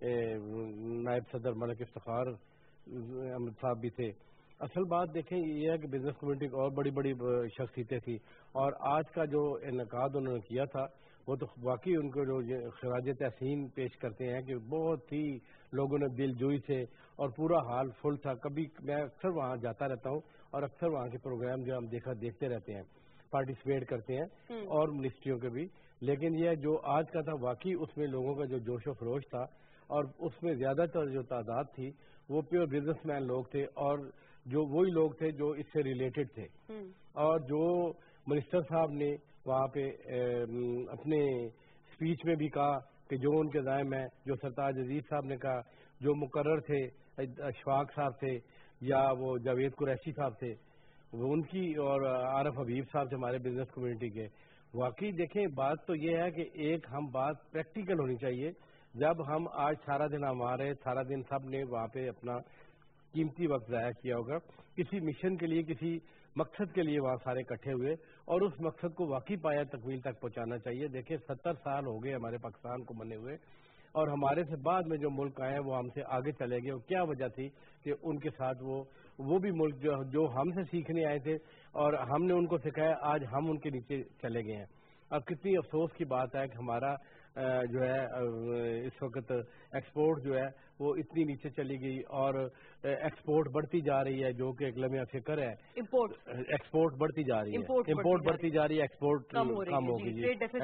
नायब सदर मलिक इफ्तिखार अहमद साहब भी थे। असल बात देखें ये है कि बिजनेस कम्युनिटी की और बड़ी बड़ी शख्सियतें थी और आज का जो इनकाद उन्होंने किया था वो तो वाकई उनको जो खराज तहसीन पेश करते हैं कि बहुत ही लोगों ने दिलजोई से और पूरा हाल फुल था। कभी मैं अक्सर वहाँ जाता रहता हूँ और अक्सर वहाँ के प्रोग्राम जो हम देखते रहते हैं, पार्टिसिपेट करते हैं और मिनिस्ट्रियों के भी, लेकिन ये जो आज का था वाकई उसमें लोगों का जो जोश व खरोश था और उसमें ज्यादातर जो तादाद थी वो प्योर बिजनेसमैन लोग थे और जो वही लोग थे जो इससे रिलेटेड थे। और जो मिनिस्टर साहब ने वहाँ पे अपने स्पीच में भी कहा कि जो उनके दायम है, जो सरताज अजीज साहब ने कहा, जो मुकर्रर थे अशफाक साहब थे या वो जावेद कुरैशी साहब थे वो उनकी, और आरफ हबीब साहब थे हमारे बिजनेस कम्युनिटी के। वाकई देखें बात तो ये है कि एक हम बात प्रैक्टिकल होनी चाहिए। जब हम आज सारा दिन हमारे सारा दिन सब ने वहाँ पे अपना कीमती वक्त ज़ाया किया होगा किसी मिशन के लिए, किसी मकसद के लिए वहाँ सारे इकट्ठे हुए और उस मकसद को वाकई पाया तकमील तक पहुँचाना चाहिए। देखिए 70 साल हो गए हमारे पाकिस्तान को बने हुए और हमारे से बाद में जो मुल्क आए वो हमसे आगे चले गए। क्या वजह थी कि उनके साथ वो भी मुल्क जो हमसे सीखने आए थे और हमने उनको सिखाया, आज हम उनके नीचे चले गए हैं। अब कितनी अफसोस की बात है कि हमारा जो है इस वक्त एक्सपोर्ट जो है वो इतनी नीचे चली गई और एक्सपोर्ट बढ़ती जा रही है, जो कि एक लम्हा फिक्र है। एक्सपोर्ट बढ़ती जा रही है, इम्पोर्ट बढ़ती जा रही है, एक्सपोर्ट कम होगी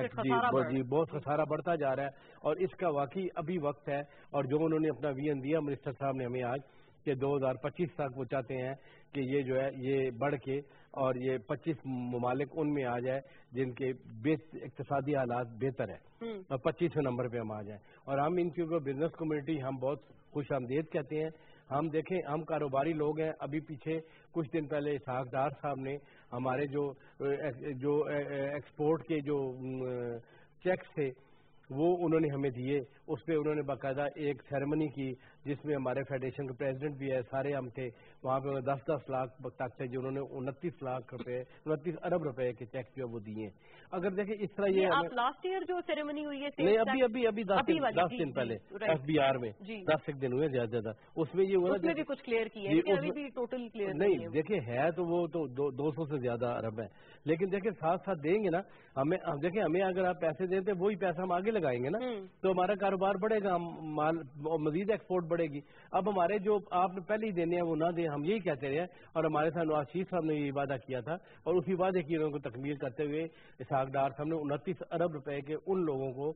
जी, बहुत खसारा बढ़ता जा रहा है और इसका वाकई अभी वक्त है। और जो उन्होंने अपना विजन दिया मिनिस्टर साहब ने हमें आज कि 2025 तक वो चाहते हैं कि ये जो है ये बढ़ के और ये 25 ममालिक उनमें आ जाए जिनके इक्तिसादी हालात बेहतर है और 25वें नंबर पे हम आ जाए। और हम इनकी बिजनेस कम्युनिटी हम बहुत खुश आमदेद कहते हैं। हम देखें हम कारोबारी लोग हैं। अभी पीछे कुछ दिन पहले इसहाक डार साहब ने हमारे जो एक्सपोर्ट के जो चेक्स थे वो उन्होंने हमें दिए, उस पर उन्होंने बाकायदा एक सेरेमनी की जिसमें हमारे फेडरेशन के प्रेसिडेंट भी है, सारे हम थे वहाँ पे। 10-10 लाख तक थे जो उन्होंने 29 अरब रुपए के चेक जो वो दिए। अगर देखें इस तरह ये आप लास्ट ईयर जो सेरेमनी हुई है नहीं अभी 10 दिन पहले FBR में 10 दिन हुए ज्यादा, उसमें ये हुआ उसमें भी कुछ क्लियर किया है, अभी भी टोटल क्लियर नहीं। देखिए है तो वो तो 200 से ज्यादा अरब है, लेकिन देखिए साथ साथ देंगे ना हमें। देखिए हमें अगर आप पैसे देते वही पैसा हम आगे लगाएंगे ना, तो हमारा کاروبار بڑھے گا, مال مزید ایکسپورٹ بڑھے گی. اب ہمارے جو آپ نے پہلے ہی دینے ہیں وہ نہ دیں, ہم یہی کہتے رہے, اور ہمارے ساتھ نواز شریف صاحب نے یہ وعدہ کیا تھا, اور اسی وعدے کی انہوں کو تکمیل کرتے ہوئے اسحاق ڈار صاحب نے 29 ارب روپے کے ان لوگوں کو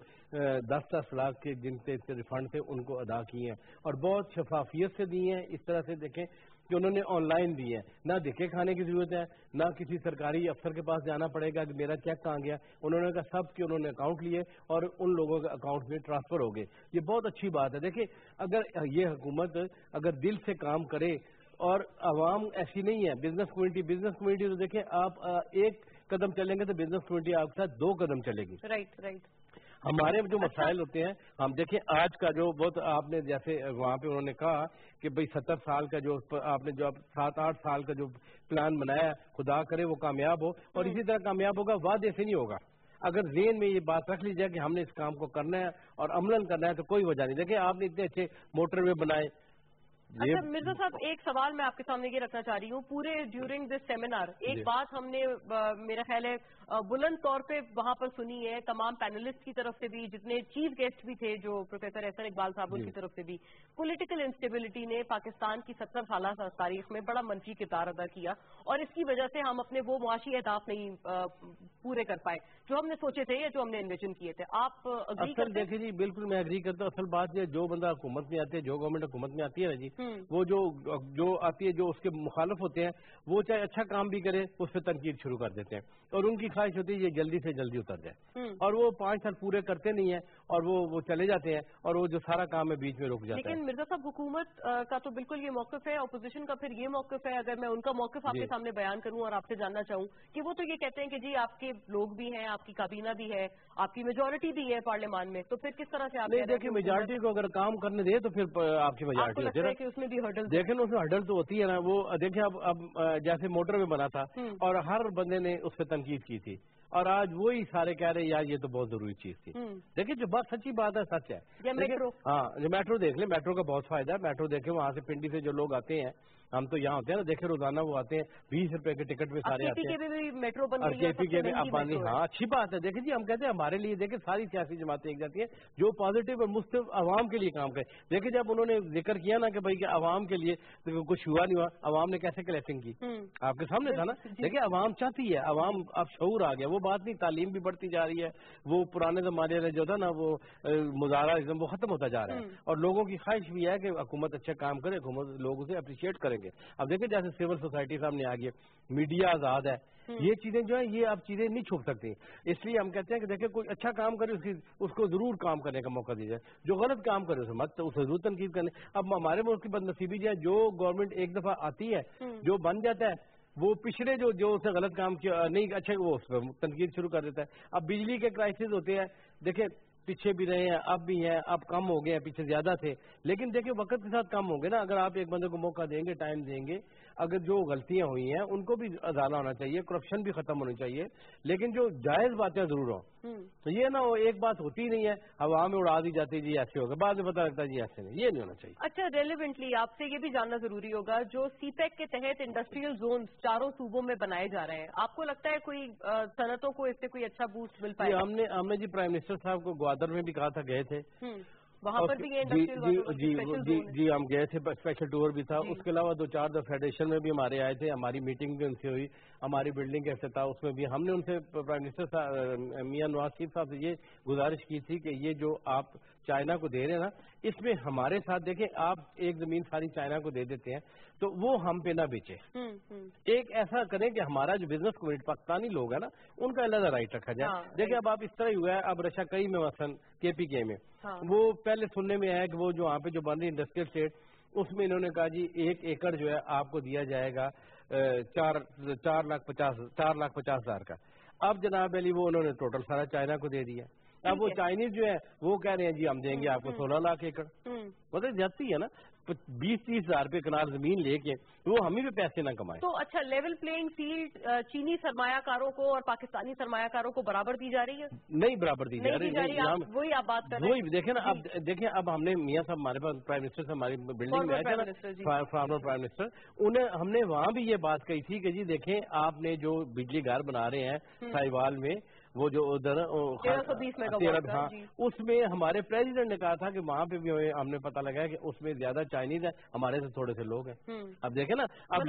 10-10 لاکھ کے جن سے ریفنڈ تھے ان کو ادا کیے ہیں, اور بہت شفافیت سے دیے ہیں. اس طرح سے دیکھیں کہ انہوں نے آن لائن دی ہے, نہ دھکے کھانے کی ضرورت ہے, نہ کسی سرکاری افسر کے پاس جانا پڑے گا کہ میرا چیک کہاں گیا. انہوں نے کہا سب کے انہوں نے اکاؤنٹ لیے اور ان لوگوں کے اکاؤنٹ میں ٹرانسفر ہو گئے. یہ بہت اچھی بات ہے. دیکھیں اگر یہ حکومت اگر دل سے کام کرے, اور عوام ایسی نہیں ہے, بزنس کمیونٹی تو دیکھیں آپ ایک قدم چلیں گے تو بزنس کمیونٹی آپ کے ساتھ 2 قدم چلے گی. رائٹ. ہمارے جو مسائل ہوتے ہیں, ہم دیکھیں آج کا جو بہت آپ نے جیسے وہاں پہ انہوں نے کہا کہ بھئی 70 سال کا جو آپ نے جو 7-8 سال کا جو پلان بنایا ہے, خدا کرے وہ کامیاب ہو, اور اسی طرح کامیاب ہوگا, وعدے سے نہیں ہوگا. اگر ذہن میں یہ بات رکھ لی جائے کہ ہم نے اس کام کو کرنا ہے اور عملاً کرنا ہے تو کوئی وجہ نہیں. دیکھیں آپ نے اتنے اچھے موٹر وے بنائے. اچھا مرزا صاحب, ایک سوال میں آپ کے سامنے یہ رکھنا چاہ رہی ہوں. پورے ڈیورنگ دس سیمینار ایک بات ہم نے میرا خیال ہے بلند طور پہ وہاں پر سنی ہے, تمام پینلسٹ کی طرف سے بھی, جتنے چیف گیسٹ بھی تھے جو پروفیسر احسن اقبال صاحب ان کی طرف سے بھی, پولیٹیکل انسٹیبلٹی نے پاکستان کی 70 سالہ تاریخ میں بڑا منفی کردار ادا کیا, اور اس کی وجہ سے ہم اپنے وہ معاشی اہداف نہیں پورے کر پائے جو ہم نے سوچے تھے یا جو ہم نے انویژن کیے تھے. آپ اگری کرتے ہیں؟ دیکھیں جی بالکل میں اگری کرتا ہوں. اصل بات یہ جو بندہ حکومت میں آتے ہے, جو گورنمنٹ حکومت میں آتی ہے نا جی, وہ جو آتی ہے جو اس کے مخالف ہوتے ہیں وہ چاہے اچھا کام بھی کرے اس پہ تنقید شروع کر دیتے ہیں, اور ان کی خواہش ہوتی ہے یہ جلدی سے جلدی اتر جائے, اور وہ 5 سال پورے کرتے نہیں ہیں اور وہ چلے جاتے ہیں, اور وہ جو سارا کام ہے بیچ میں رک جاتا ہے. لیکن مرزا صاحب حکومت کا تو بالکل یہ موقف ہے, اپوزیشن کا پھر یہ موقف ہے. اگر میں ان کا موقف آپ کے سامنے بیان کروں اور آپ سے جاننا چاہوں کہ وہ تو یہ کہتے ہیں کہ جی آپ کے لوگ بھی ہیں, آپ کی کابینہ بھی ہے, آپ کی میجورٹی بھی ہے پارلیمان میں, تو پھر کس طرح سے آپ دیکھیں میجورٹی کو اگر کام کرنے دے تو پھر آپ کی میجورٹی ہوتی ہے کہ اس میں بھی ہرڈل, دیکھیں اس میں ہرڈل تو ہوتی ہے نا. وہ دیکھیں اب جیسے موٹر میں بنا تھا اور ہر بندے نے اس پہ تنقید کی تھی, اور آج وہی سارے کہہ رہے ہیں یار یہ تو بہت ضروری چیز تھی. دیکھیں جو بات سچی بات ہے سچ ہے. ہاں جو میٹرو دیکھ لیں, میٹرو کا بہت فائدہ ہے. میٹرو دیکھیں وہاں سے پنڈی سے جو لوگ آتے ہیں, ہم تو یہاں ہوتے ہیں نا, دیکھیں روزانہ وہ آتے ہیں 20 روپے کے ٹکٹ میں سارے آتے ہیں. میٹرو بن اور کے پی کے بھی اب بانی, ہاں اچھی بات ہے. دیکھیں جی ہم کہتے ہیں ہمارے لیے, دیکھیں ساری سیاسی جماعتیں ایک جاتی ہیں جو پازیٹیو اور مثبت عوام کے لیے کام کریں. دیکھیں جب انہوں نے ذکر کیا نا کہ بھائی کہ عوام کے لیے کچھ ہوا نہیں ہوا, عوام نے کیسے کلیکشن کی آپ کے سامنے تھا نا. دیکھیں عوام چاہتی ہے, عوام اب شعور آ گیا, وہ بات نہیں, تعلیم بھی بڑھتی جا رہی ہے, وہ پرانے زمانے میں جو تھا نا وہ مظاہرہ وہ ختم ہوتا جا رہا ہے, اور لوگوں کی خواہش بھی ہے کہ حکومت اچھا کام کرے, حکومت لوگ اسے اپریشیٹ کریں گے. اب دیکھیں جیسے سول سوسائٹی سامنے آ گئی, میڈیا آزاد ہے, یہ چیزیں جو ہیں یہ اب چیزیں نہیں چھپ سکتی. اس لیے ہم کہتے ہیں کہ دیکھیں کوئی اچھا کام کرے اس کو ضرور کام کرنے کا موقع دیجیے, جو غلط کام کرے اسے مت, اسے ضرور تنقید کرنے. اب ہمارے ملک کی بد نصیبی جو ہے, جو گورنمنٹ ایک دفعہ آتی ہے جو بن جاتا ہے وہ پچھلے جو اسے غلط کام کیا نہیں اچھا وہ اس پہ تنقید شروع کر دیتا ہے. اب بجلی کے کرائسس ہوتے ہیں, دیکھیں پیچھے بھی رہے ہیں, اب بھی ہیں, اب کم ہو گئے ہیں, پیچھے زیادہ تھے, لیکن دیکھیں وقت کے ساتھ کم ہوں گے نا. اگر آپ ایک بندے کو موقع دیں گے, ٹائم دیں گے, اگر جو غلطیاں ہوئی ہیں ان کو بھی ازالہ ہونا چاہیے, کرپشن بھی ختم ہونی چاہیے, لیکن جو جائز باتیں ضرور ہوں. تو یہ نا وہ ایک بات ہوتی نہیں ہے, ہوا میں اڑا دی جاتی جی ایسے ہوگا, بعد میں پتہ لگتا ہے جی ایسے نہیں, یہ نہیں ہونا چاہیے. اچھا ریلیونٹلی آپ سے یہ بھی جاننا ضروری ہوگا, جو سی پیک کے تحت انڈسٹریل زونز 4 صوبوں میں بنائے جا رہے ہیں, آپ کو لگتا ہے کوئی صنعتوں کو اس سے کوئی اچھا بوسٹ مل پائے؟ ہم نے جی پرائم منسٹر صاحب کو گوادر میں بھی کہا تھا, گئے تھے وہاں پر بھی جی ہم گئے تھے, اسپیشل ٹور بھی تھا. اس کے علاوہ 2-4 فیڈریشن میں بھی ہمارے آئے تھے, ہماری میٹنگ بھی ان سے ہوئی, ہماری بلڈنگ کا افتتاح اس میں بھی ہم نے ان سے پرائم منسٹر میاں نواز شریف صاحب سے یہ گزارش کی تھی کہ یہ جو آپ چائنا کو دے رہے ہیں نا, اس میں ہمارے ساتھ دیکھیں آپ ایک زمین ساری چائنا کو دے دیتے ہیں تو وہ ہم پہ نہ بیچے. ایک ایسا کریں کہ ہمارا جو بزنس کمیونٹی پاکستانی لوگ ہیں نا ان کا علیحدہ رائٹ رکھا جائے. دیکھیں اب آپ اس طرح ہی ہوا ہے, اب رشا کئی میں مثلاً کے پی کے میں وہ پہلے سننے میں آیا کہ وہ جو وہاں پہ جو بن رہی انڈسٹریل اسٹیٹ, اس میں انہوں نے کہا جی 1 ایکڑ جو ہے آپ کو دیا جائے گا 4,50,000 کا. اب جناب علی وہ انہوں نے ٹوٹل سارا چائنا کو دے دیا. اب وہ چائنیز جو ہے وہ کہہ رہے ہیں جی ہم دیں گے آپ کو 16 لاکھ ایکڑ. مطلب جاتی ہے نا 20-30 ہزار روپے کنال زمین لے کے وہ ہم ہی پہ پیسے نہ کمائیں. تو اچھا لیول پلینگ فیلڈ چینی سرمایہ کاروں کو اور پاکستانی سرمایہ کاروں کو برابر دی جا رہی ہے؟ نہیں برابر دی جا رہی. وہی آپ بات کر رہے ہیں. وہی دیکھیں نا, اب دیکھیں اب ہم نے میاں صاحب ہمارے پاس پرائم منسٹر سے ہماری بلڈنگ میں آئے تھے نا, فارمر پرائم منسٹر, انہیں ہم نے وہاں بھی یہ بات کہی تھی کہ جی دیکھیں آپ نے جو بجلی گھر بنا رہے ہیں سائیوال میں, وہ جو ادھر 1320 میگاواٹ، ہاں اس میں ہمارے پریزیڈنٹ نے کہا تھا کہ وہاں پہ بھی ہم نے پتہ لگا کہ اس میں زیادہ چائنیز ہے، ہمارے سے تھوڑے سے لوگ ہیں. اب دیکھیں نا، اب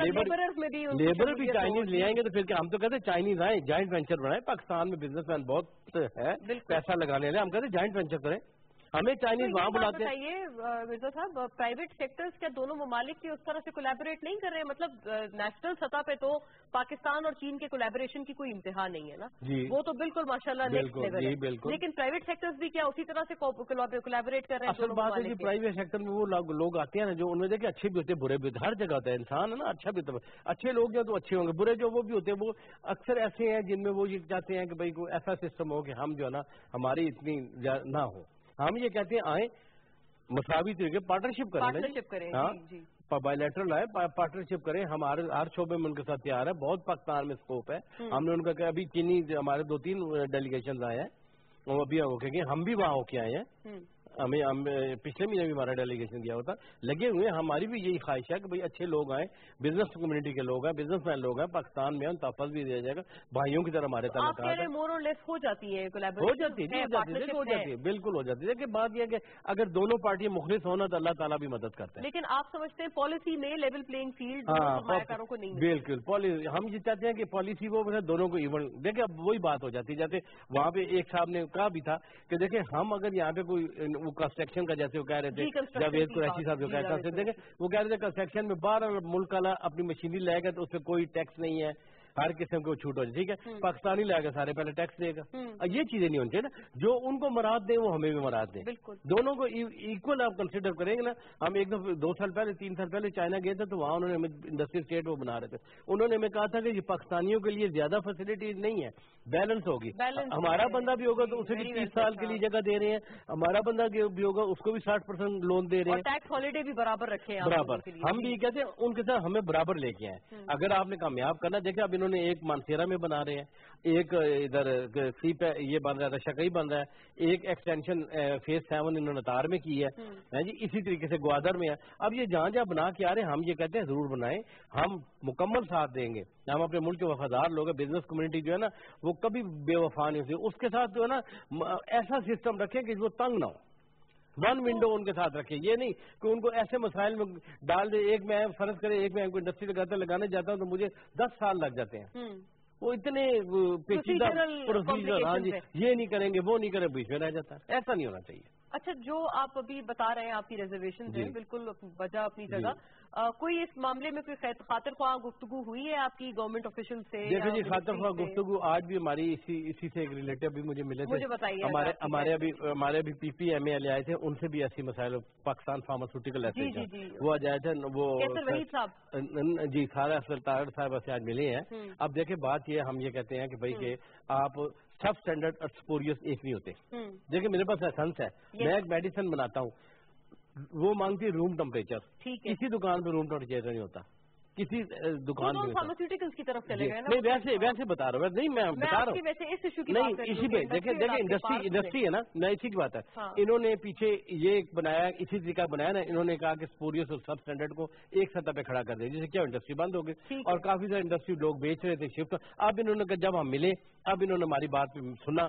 لیبر بھی چائنیز لے آئیں گے تو پھر ہم تو کہتے ہیں چائنیز آئیں، جوائنٹ وینچر بنائیں. پاکستان میں بزنس مین بہت ہے پیسہ لگانے والے، ہم کہتے ہیں جوائنٹ وینچر کریں. ہمیں چائنیز وہاں بلاتے ہیں. مرزا صاحب، پرائیویٹ سیکٹرز کیا دونوں ممالک کی اس طرح سے کولیبوریٹ نہیں کر رہے ہیں؟ مطلب نیشنل سطح پہ تو پاکستان اور چین کے کولیبوریشن کی کوئی انتہا نہیں ہے نا، وہ تو بالکل ماشاءاللہ نیکسٹ لیول ہے، لیکن پرائیویٹ سیکٹرز بھی کیا اسی طرح سے کولیبوریٹ کر رہے ہیں؟ اصل بات ہے کہ پرائیویٹ سیکٹر میں وہ لوگ آتے ہیں نا جو ان میں دیکھیں اچھے بھی ہوتے ہیں برے بھی ہوتے ہیں، ہر جگہ ہوتا ہے انسان ہے نا، اچھا بھی ہوتا ہے، اچھے لوگ جو تو اچھے ہوں گے، برے جو وہ بھی ہوتے ہیں. وہ اکثر ایسے ہیں جن میں وہ یہ چاہتے ہیں کہ بھائی کوئی ایسا سسٹم ہو کہ ہم جو ہے نا ہماری اتنی نہ ہو. ہم یہ کہتے ہیں آئیں مساوی طریقے پارٹنرشپ کریں، ہاں بائیلیٹرل ہے، پارٹنرشپ کریں. ہمارے ہر شعبے میں ان کے ساتھ تیار ہے. بہت پاکستان میں اسکوپ ہے. ہم نے ان کا کہ ابھی چینی ہمارے 2-3 ڈیلیگیشن آئے ہیں، وہ ابھی ہو کے ہم بھی وہاں ہو کے آئے ہیں. ہم پچھلے مہینے بھی ہمارا ڈیلیگیشن گیا ہوتا لگے ہوئے. ہماری بھی یہی خواہش ہے کہ بھئی اچھے لوگ آئیں، بزنس کمیونٹی کے لوگ ہیں، بزنس مین لوگ ہیں. پاکستان میں تحفظ بھی دیا جائے گا، بھائیوں کی طرح ہمارے تعلقات ہیں. مور اور لیس ہو جاتی ہے، ہو جاتی ہے، بالکل ہو جاتی ہے. کہ بات یہ کہ اگر دونوں پارٹیاں مخلص ہونا تو اللہ تعالیٰ بھی مدد کرتے ہیں. لیکن آپ سمجھتے ہیں پالیسی میں لیول پلینگ فیلڈ سرمایہ کو نہیں؟ بالکل ہم یہ چاہتے ہیں کہ پالیسی وہ دونوں کو ایون. دیکھیں اب وہی بات ہو جاتی ہے جیسے وہاں پہ ایک صاحب نے کہا بھی تھا کہ دیکھیں ہم اگر یہاں پہ کوئی کنسٹرکشن کا جیسے وہ کہہ رہے تھے جاوید قریشی صاحب جو کہتے تھے، وہ کہہ رہے تھے کنسٹرکشن میں باہر ملک والا اپنی مشینری لائے گا تو اس پہ کوئی ٹیکس نہیں ہے، ہر قسم کو چھوٹ ہو جائے. ٹھیک ہے، پاکستانی لائے گا سارے پہلے ٹیکس دے گا. یہ چیزیں نہیں ہونی چاہیے نا، جو ان کو مراد دیں وہ ہمیں بھی مراد دیں. دونوں کو ایکول آپ کنسیڈر کریں گے نا. ہم ایک دفعہ 2 سال پہلے 3 سال پہلے چائنا گئے تھے تو وہاں انہوں نے ہمیں انڈسٹری اسٹیٹ وہ بنا رہے تھے. انہوں نے ہمیں کہا تھا کہ یہ پاکستانیوں کے لیے زیادہ فیسلٹیز نہیں ہے، بیلنس ہوگی. ہمارا بندہ بھی ہوگا تو اسے بھی 30 سال کے لیے جگہ دے رہے ہیں، ہمارا بندہ بھی ہوگا اس کو بھی 60% لون دے رہے ہیں. ٹیکس ہالیڈے بھی برابر رکھے ہیں، برابر. ہم بھی کہتے ہیں ان کے ساتھ ہمیں برابر لے کے آئے. اگر آپ نے کامیاب کرنا، دیکھیں اب انہوں نے ایک مانسیرا میں بنا رہے ہیں، ایک ادھر سی پہ یہ بن رہا تھا، شکئی بن رہا ہے، ایک ایکسٹینشن فیز 7 انہوں نے تار میں کی ہے جی. اسی طریقے سے گوادر میں ہے. اب یہ جہاں جہاں بنا کے آ رہے ہیں ہم یہ کہتے ہیں ضرور بنائیں، ہم مکمل ساتھ دیں گے. ہم اپنے ملک کے وفادار لوگ ہیں. بزنس کمیونٹی جو ہے نا وہ کبھی بے وفا نہیں ہوتی. اس کے ساتھ جو ہے نا ایسا سسٹم رکھیں کہ وہ تنگ نہ ہو، 1 ونڈو ان کے ساتھ رکھے. یہ نہیں کہ ان کو ایسے مسائل میں ڈال دے. ایک میں فرض کرے ایک میں انڈسٹری لگانے جاتا ہوں تو مجھے 10 سال لگ جاتے ہیں. وہ اتنے پیچیدہ پروسیجر، ہاں جی یہ نہیں کریں گے وہ نہیں کریں، بیچ میں رہ جاتا ہے. ایسا نہیں ہونا چاہیے. اچھا، جو آپ ابھی بتا رہے ہیں آپ کی ریزرویشن ہے بالکل وجہ اپنی جگہ. کوئی اس معاملے میں کوئی خاطر خواہ گفتگو ہوئی ہے آپ کی گورنمنٹ آفیشل سے؟ دیکھیں جی، خاطر خواہ گفتگو آج بھی ہماری اسی سے ایک ریلیٹیو بھی مجھے ملے تھے. ہمارے ابھی پی پی ایم اے آئے تھے، ان سے بھی ایسی مسائل پاکستان فارماسیوٹیکل وہ آج آئے تھے. وہ جی سارا صاحب سے آج ملے ہیں. اب دیکھیں بات یہ ہم یہ کہتے ہیں کہ بھائی کہ آپ سب اسٹینڈرڈ اور سپوریس ایک نہیں ہوتے. دیکھیں میرے پاس لائسنس ہے، میں ایک میڈیسن بناتا ہوں، وہ مانگتی روم ٹمپریچر. کسی دکان پہ روم ٹمپریچر نہیں ہوتا، کسی دکان پہ. فارماسیوٹیکلز کی طرف چلے گئے نا. نہیں ویسے بتا رہا ہوں. نہیں میں بتا رہا ہوں نہیں اسی پہ. دیکھیں انڈسٹری ہے نا، میں اسی کی بات ہے. انہوں نے پیچھے یہ بنایا، اسی طریقہ بنایا نا. انہوں نے کہا کہ سپوریس اور سب اسٹینڈرڈ کو ایک سطح پہ کھڑا کر دیں، جس سے کیا انڈسٹری بند ہو گئی اور کافی سارے انڈسٹری لوگ بیچ رہے تھے شفٹ. اب انہوں نے جب ہم ملے اب انہوں نے ہماری بات سنا.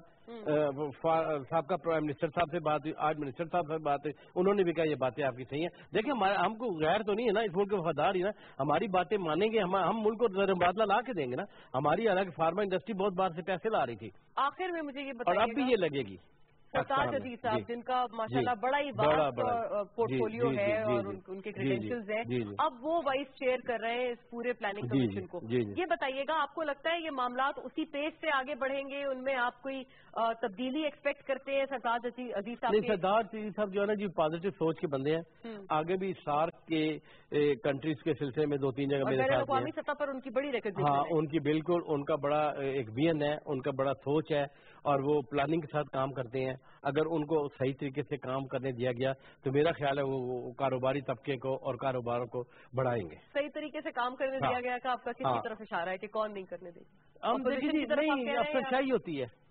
سابقہ پرائم منسٹر صاحب سے بات ہوئی، آج منسٹر صاحب سے بات ہوئی، انہوں نے بھی کہا یہ باتیں آپ کی صحیح ہیں. دیکھیں ہم کو غیر تو نہیں ہے نا، اس ملک کے وفادار ہی نا. ہماری باتیں مانیں گے، ہم ملک کو زر مبادلہ لا کے دیں گے نا. ہماری حالانکہ فارما انڈسٹری بہت بار سے پیسے لا رہی تھی. آخر میں مجھے یہ بتائیے، اور اب بھی یہ لگے گی. سرتاج عزیز صاحب جن کا ماشاءاللہ بڑا ہی واسٹ پورٹ فولیو ہے اور ان کے کریڈینشلز ہیں، اب وہ وائس چیئر کر رہے ہیں اس پورے پلاننگ کمیشن کو. یہ بتائیے گا آپ کو لگتا ہے یہ معاملات اسی پیس سے آگے بڑھیں گے؟ ان میں آپ کوئی تبدیلی ایکسپیکٹ کرتے ہیں سرتاج عزیز صاحب؟ سرتاج عزیز صاحب جو ہے نا جی پازیٹیو سوچ کے بندے ہیں. آگے بھی سارک کے کنٹریز کے سلسلے میں 2-3 جگہ میرے ساتھ اقوامی سطح پر ان کی بڑی ریکگنیشن. ہاں ان کی بالکل، ان کا بڑا ایک ویژن ہے، ان کا بڑا سوچ ہے اور وہ پلاننگ کے ساتھ کام کرتے ہیں. اگر ان کو صحیح طریقے سے کام کرنے دیا گیا تو میرا خیال ہے وہ کاروباری طبقے کو اور کاروباروں کو بڑھائیں گے. صحیح طریقے سے کام کرنے دیا گیا کہ آپ کا کس کی طرف اشارہ ہے کہ کون نہیں کرنے دے گا؟ ہم دیکھیں نہیں افسرشاہی ہوتی ہے.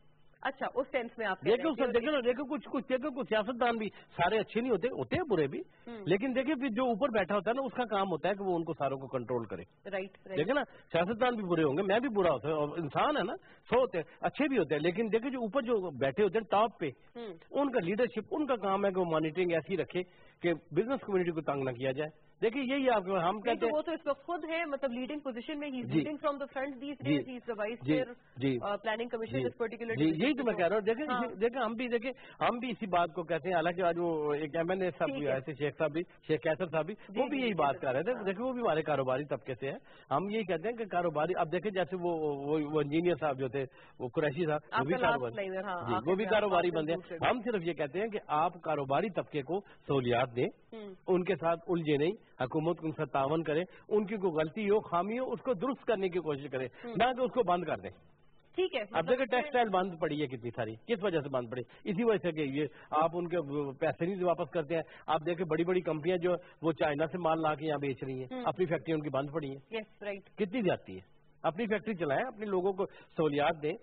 अच्छा, उस सेंस में आप देखो कुछ सियासतदान भी सारे अच्छे नहीं होते हैं बुरे भी, लेकिन देखिए फिर जो ऊपर बैठा होता है ना उसका काम होता है कि वो उनको सारों को कंट्रोल करे। राइट। देखिए ना, सियासतदान भी बुरे होंगे, मैं भी बुरा होता हूँ, इंसान है ना, सो होते हैं, अच्छे भी होते हैं, लेकिन देखिए जो ऊपर जो बैठे होते हैं टॉप पे, उनका लीडरशिप, उनका काम है कि वो मॉनिटरिंग ऐसी रखे कि बिजनेस कम्युनिटी को तंग न किया जाए। देखिए यही आपको हम कहते हैं, वो तो इस वक्त खुद है, मतलब लीडिंग पोजीशन में, he is leading from the front these days, he is the vice chair planning commission इस पर्टिकुलर। यही तो मैं कह रहा हूँ। देखिए हम भी इसी बात को कहते हैं। हालांकि आज वो एक MNA साहब भी आए थे, शेख कैसर साहब भी, वो भी यही बात कर रहे थे। देखिए वो भी हमारे कारोबारी तबके से है। हम यही कहते हैं कि कारोबारी, अब देखिए जैसे वो इंजीनियर साहब जो थे, वो कुरैशी साहब, वो भी कारोबारी बंदे हैं। हम सिर्फ ये कहते हैं कि आप कारोबारी तबके को सहूलियात दें, उनके साथ उलझे नहीं, हुकूमत को उनके साथ तावन करें, उनकी कोई गलती हो, खामी हो, उसको दुरुस्त करने की कोशिश करें, ना कि उसको बंद कर दें। ठीक है। अब देखिए टेक्सटाइल बंद पड़ी है कितनी सारी, किस वजह से बंद पड़ी? इसी वजह से कि ये आप उनके पैसे नहीं वापस करते हैं। आप देखिए बड़ी बड़ी कंपनियां जो वो चाइना से माल ला के यहाँ बेच रही हैं, अपनी फैक्ट्री उनकी बंद पड़ी है। Yes, right. कितनी जाती है? अपनी फैक्ट्री चलाएं, अपने लोगों को सहूलियात दें।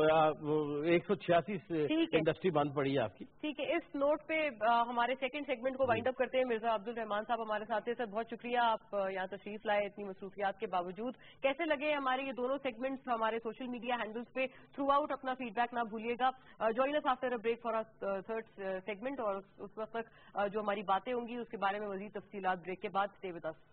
186 इंडस्ट्री बंद पड़ी है आपकी। ठीक है, इस नोट पे हमारे सेकंड सेगमेंट को वाइंड अप करते हैं। मिर्जा अब्दुल रहमान साहब हमारे साथ थे। सर बहुत शुक्रिया, आप यहाँ तशरीफ लाए इतनी मसरूफियात के बावजूद। कैसे लगे हमारे ये दोनों सेगमेंट्स? हमारे सोशल मीडिया हैंडल्स पे थ्रू आउट अपना फीडबैक ना भूलिएगा। Join us after a break for our third segment, और उस वक्त तक जो हमारी बातें होंगी उसके बारे में मजीद तफसीलात ब्रेक के बाद। Stay with us.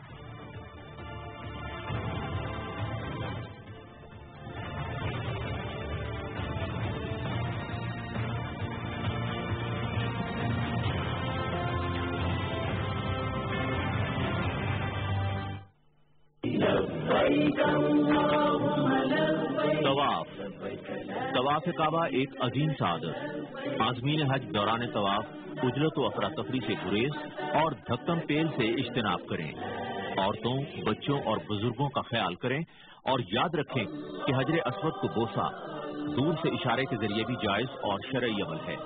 तवाफ काबा एक अजीम सादत। आज़मीन हज दौरान तवाफ उजरत व अफरा तफरी से गुरेज और धक्कम पेल से इज्तनाब करें। औरतों, बच्चों और बुजुर्गों का ख्याल करें और याद रखें कि हजर अस्वद को बोसा दूर से इशारे के जरिए भी जायज और शरई अमल है।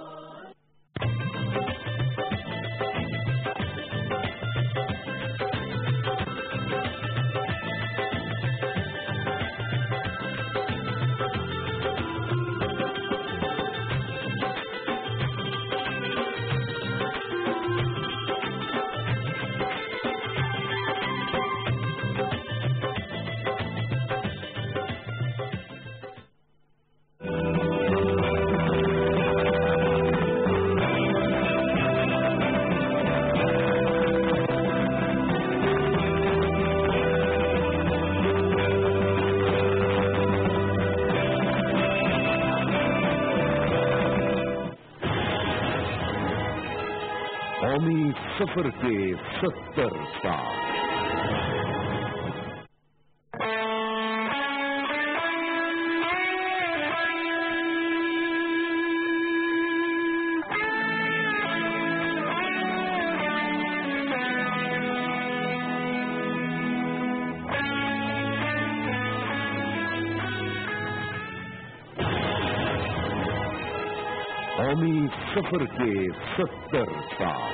कौमी सफर के 70 साल। कौमी सफर के 70 साल।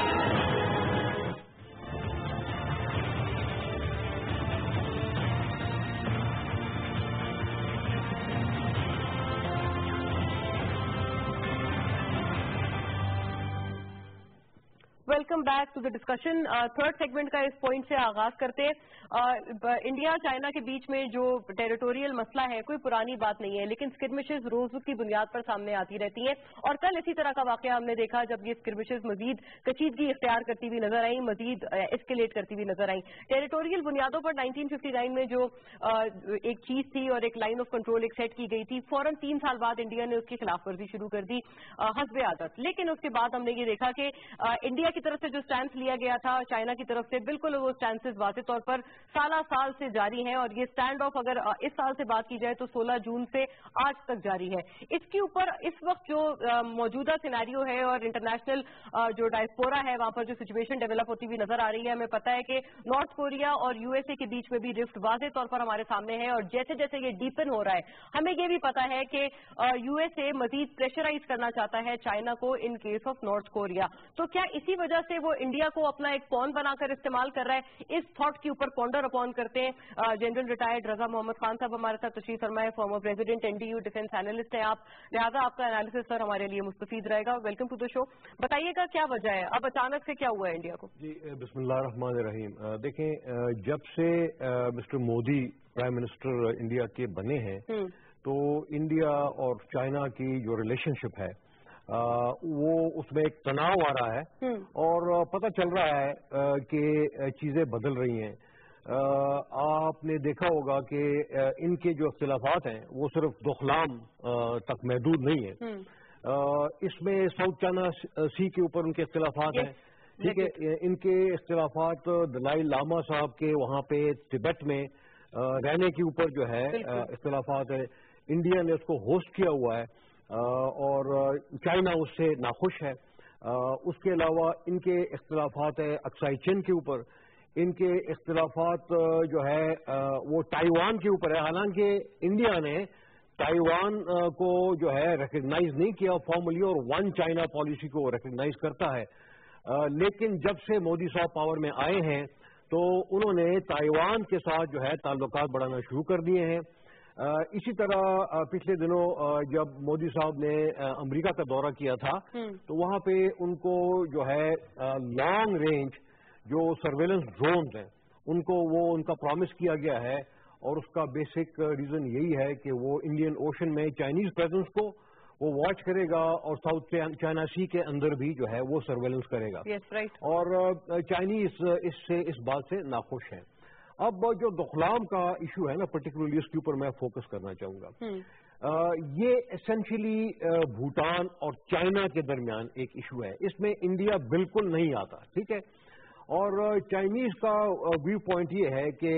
Welcome back to the discussion. Third segment का इस पॉइंट से आगाज करते हैं। इंडिया चाइना के बीच में जो टेरिटोरियल मसला है कोई पुरानी बात नहीं है, लेकिन स्किर्मिशेस रोज की बुनियाद पर सामने आती रहती हैं। और कल इसी तरह का वाकया हमने देखा जब ये स्किर्मिशेस मजीद कशीदगी इख्तियार करती हुई नजर आई, मजीद एस्केलेट करती हुई नजर आई। टेरिटोरियल बुनियादों पर 1959 में जो एक चीज थी और एक लाइन ऑफ कंट्रोल एक सेट की गई थी, फौरन 3 साल बाद इंडिया ने उसकी खिलाफ वर्जी शुरू कर दी हस्बे आदत। लेकिन उसके बाद हमने ये देखा कि इंडिया की तरफ से जो स्टैंड लिया गया था चाइना की तरफ से, बिल्कुल वो स्टैंसेस वाज़ेह तौर पर साल से जारी हैं। और ये स्टैंड ऑफ अगर इस साल से बात की जाए तो 16 जून से आज तक जारी है। इसके ऊपर इस वक्त जो मौजूदा सिनेरियो है और इंटरनेशनल जो डायस्पोरा है वहां पर जो सिचुएशन डेवलप होती हुई नजर आ रही है, हमें पता है कि नॉर्थ कोरिया और यूएसए के बीच में भी रिफ्ट वाज़ेह तौर पर हमारे सामने है। और जैसे जैसे ये डीपन हो रहा है, हमें ये भी पता है कि यूएसए मजीद प्रेशराइज करना चाहता है चाइना को in case of North Korea. तो क्या इसी वजह طرح سے وہ انڈیا کو اپنا ایک پون بنا کر استعمال کر رہا ہے، اس تھاٹ کے اوپر پونڈر اپون کرتے ہیں جنرل ریٹائرڈ رضا محمد خان صاحب ہمارے ساتھ تشریف فرمائے، former president NDU defence analyst ہیں آپ، لہٰذا آپ کا انالیسس سر ہمارے لیے مستفید رہے گا. ویلکم ٹو دا شو. بتائیے گا کیا وجہ ہے، اب اچانک سے کیا ہوا ہے انڈیا کو؟ جی بسم اللہ الرحمن الرحیم. دیکھیں جب سے mister Modi prime minister India کے بنے ہیں تو انڈیا اور چائنا کی جو ریلیشن شپ ہے وہ اس میں ایک تناؤ آ رہا ہے اور پتہ چل رہا ہے کہ چیزیں بدل رہی ہیں. آپ نے دیکھا ہوگا کہ ان کے جو اختلافات ہیں وہ صرف دخلام تک محدود نہیں ہیں. اس میں ساؤتھ چائنا سی کے اوپر ان کے اختلافات ہیں. ٹھیک ہے، ان کے اختلافات دلائی لاما صاحب کے وہاں پہ تبت میں رہنے کے اوپر جو ہے اختلافات ہے. انڈیا نے اس کو ہوسٹ کیا ہوا ہے اور چائنا اس سے ناخوش ہے. اس کے علاوہ ان کے اختلافات ہے اکسائی چین کے اوپر. ان کے اختلافات جو ہے وہ تائیوان کے اوپر ہے. حالانکہ انڈیا نے تائیوان کو جو ہے ریکگنائز نہیں کیا فارملی اور ون چائنا پالیسی کو ریکگنائز کرتا ہے، لیکن جب سے مودی صاحب پاور میں آئے ہیں تو انہوں نے تائیوان کے ساتھ جو ہے تعلقات بڑھانا شروع کر دیے ہیں. اسی طرح پچھلے دنوں جب مودی صاحب نے امریکہ کا دورہ کیا تھا تو وہاں پہ ان کو جو ہے لانگ رینج جو سرویلنس ڈرونز ہیں ان کو وہ ان کا پرومس کیا گیا ہے اور اس کا بیسک ریزن یہی ہے کہ وہ انڈین اوشن میں چائنیز پریزنس کو وہ واچ کرے گا اور ساؤتھ چائنا سی کے اندر بھی جو ہے وہ سرویلنس کرے گا. اور چائنیز اس بات سے ناخوش ہیں. اب جو دخلام کا ایشو ہے نا پرٹیکولرلی اس کے اوپر میں فوکس کرنا چاہوں گا. یہ اسینشلی بھوٹان اور چائنا کے درمیان ایک ایشو ہے. اس میں انڈیا بالکل نہیں آتا. ٹھیک ہے، اور چائنیز کا ویو پوائنٹ یہ ہے کہ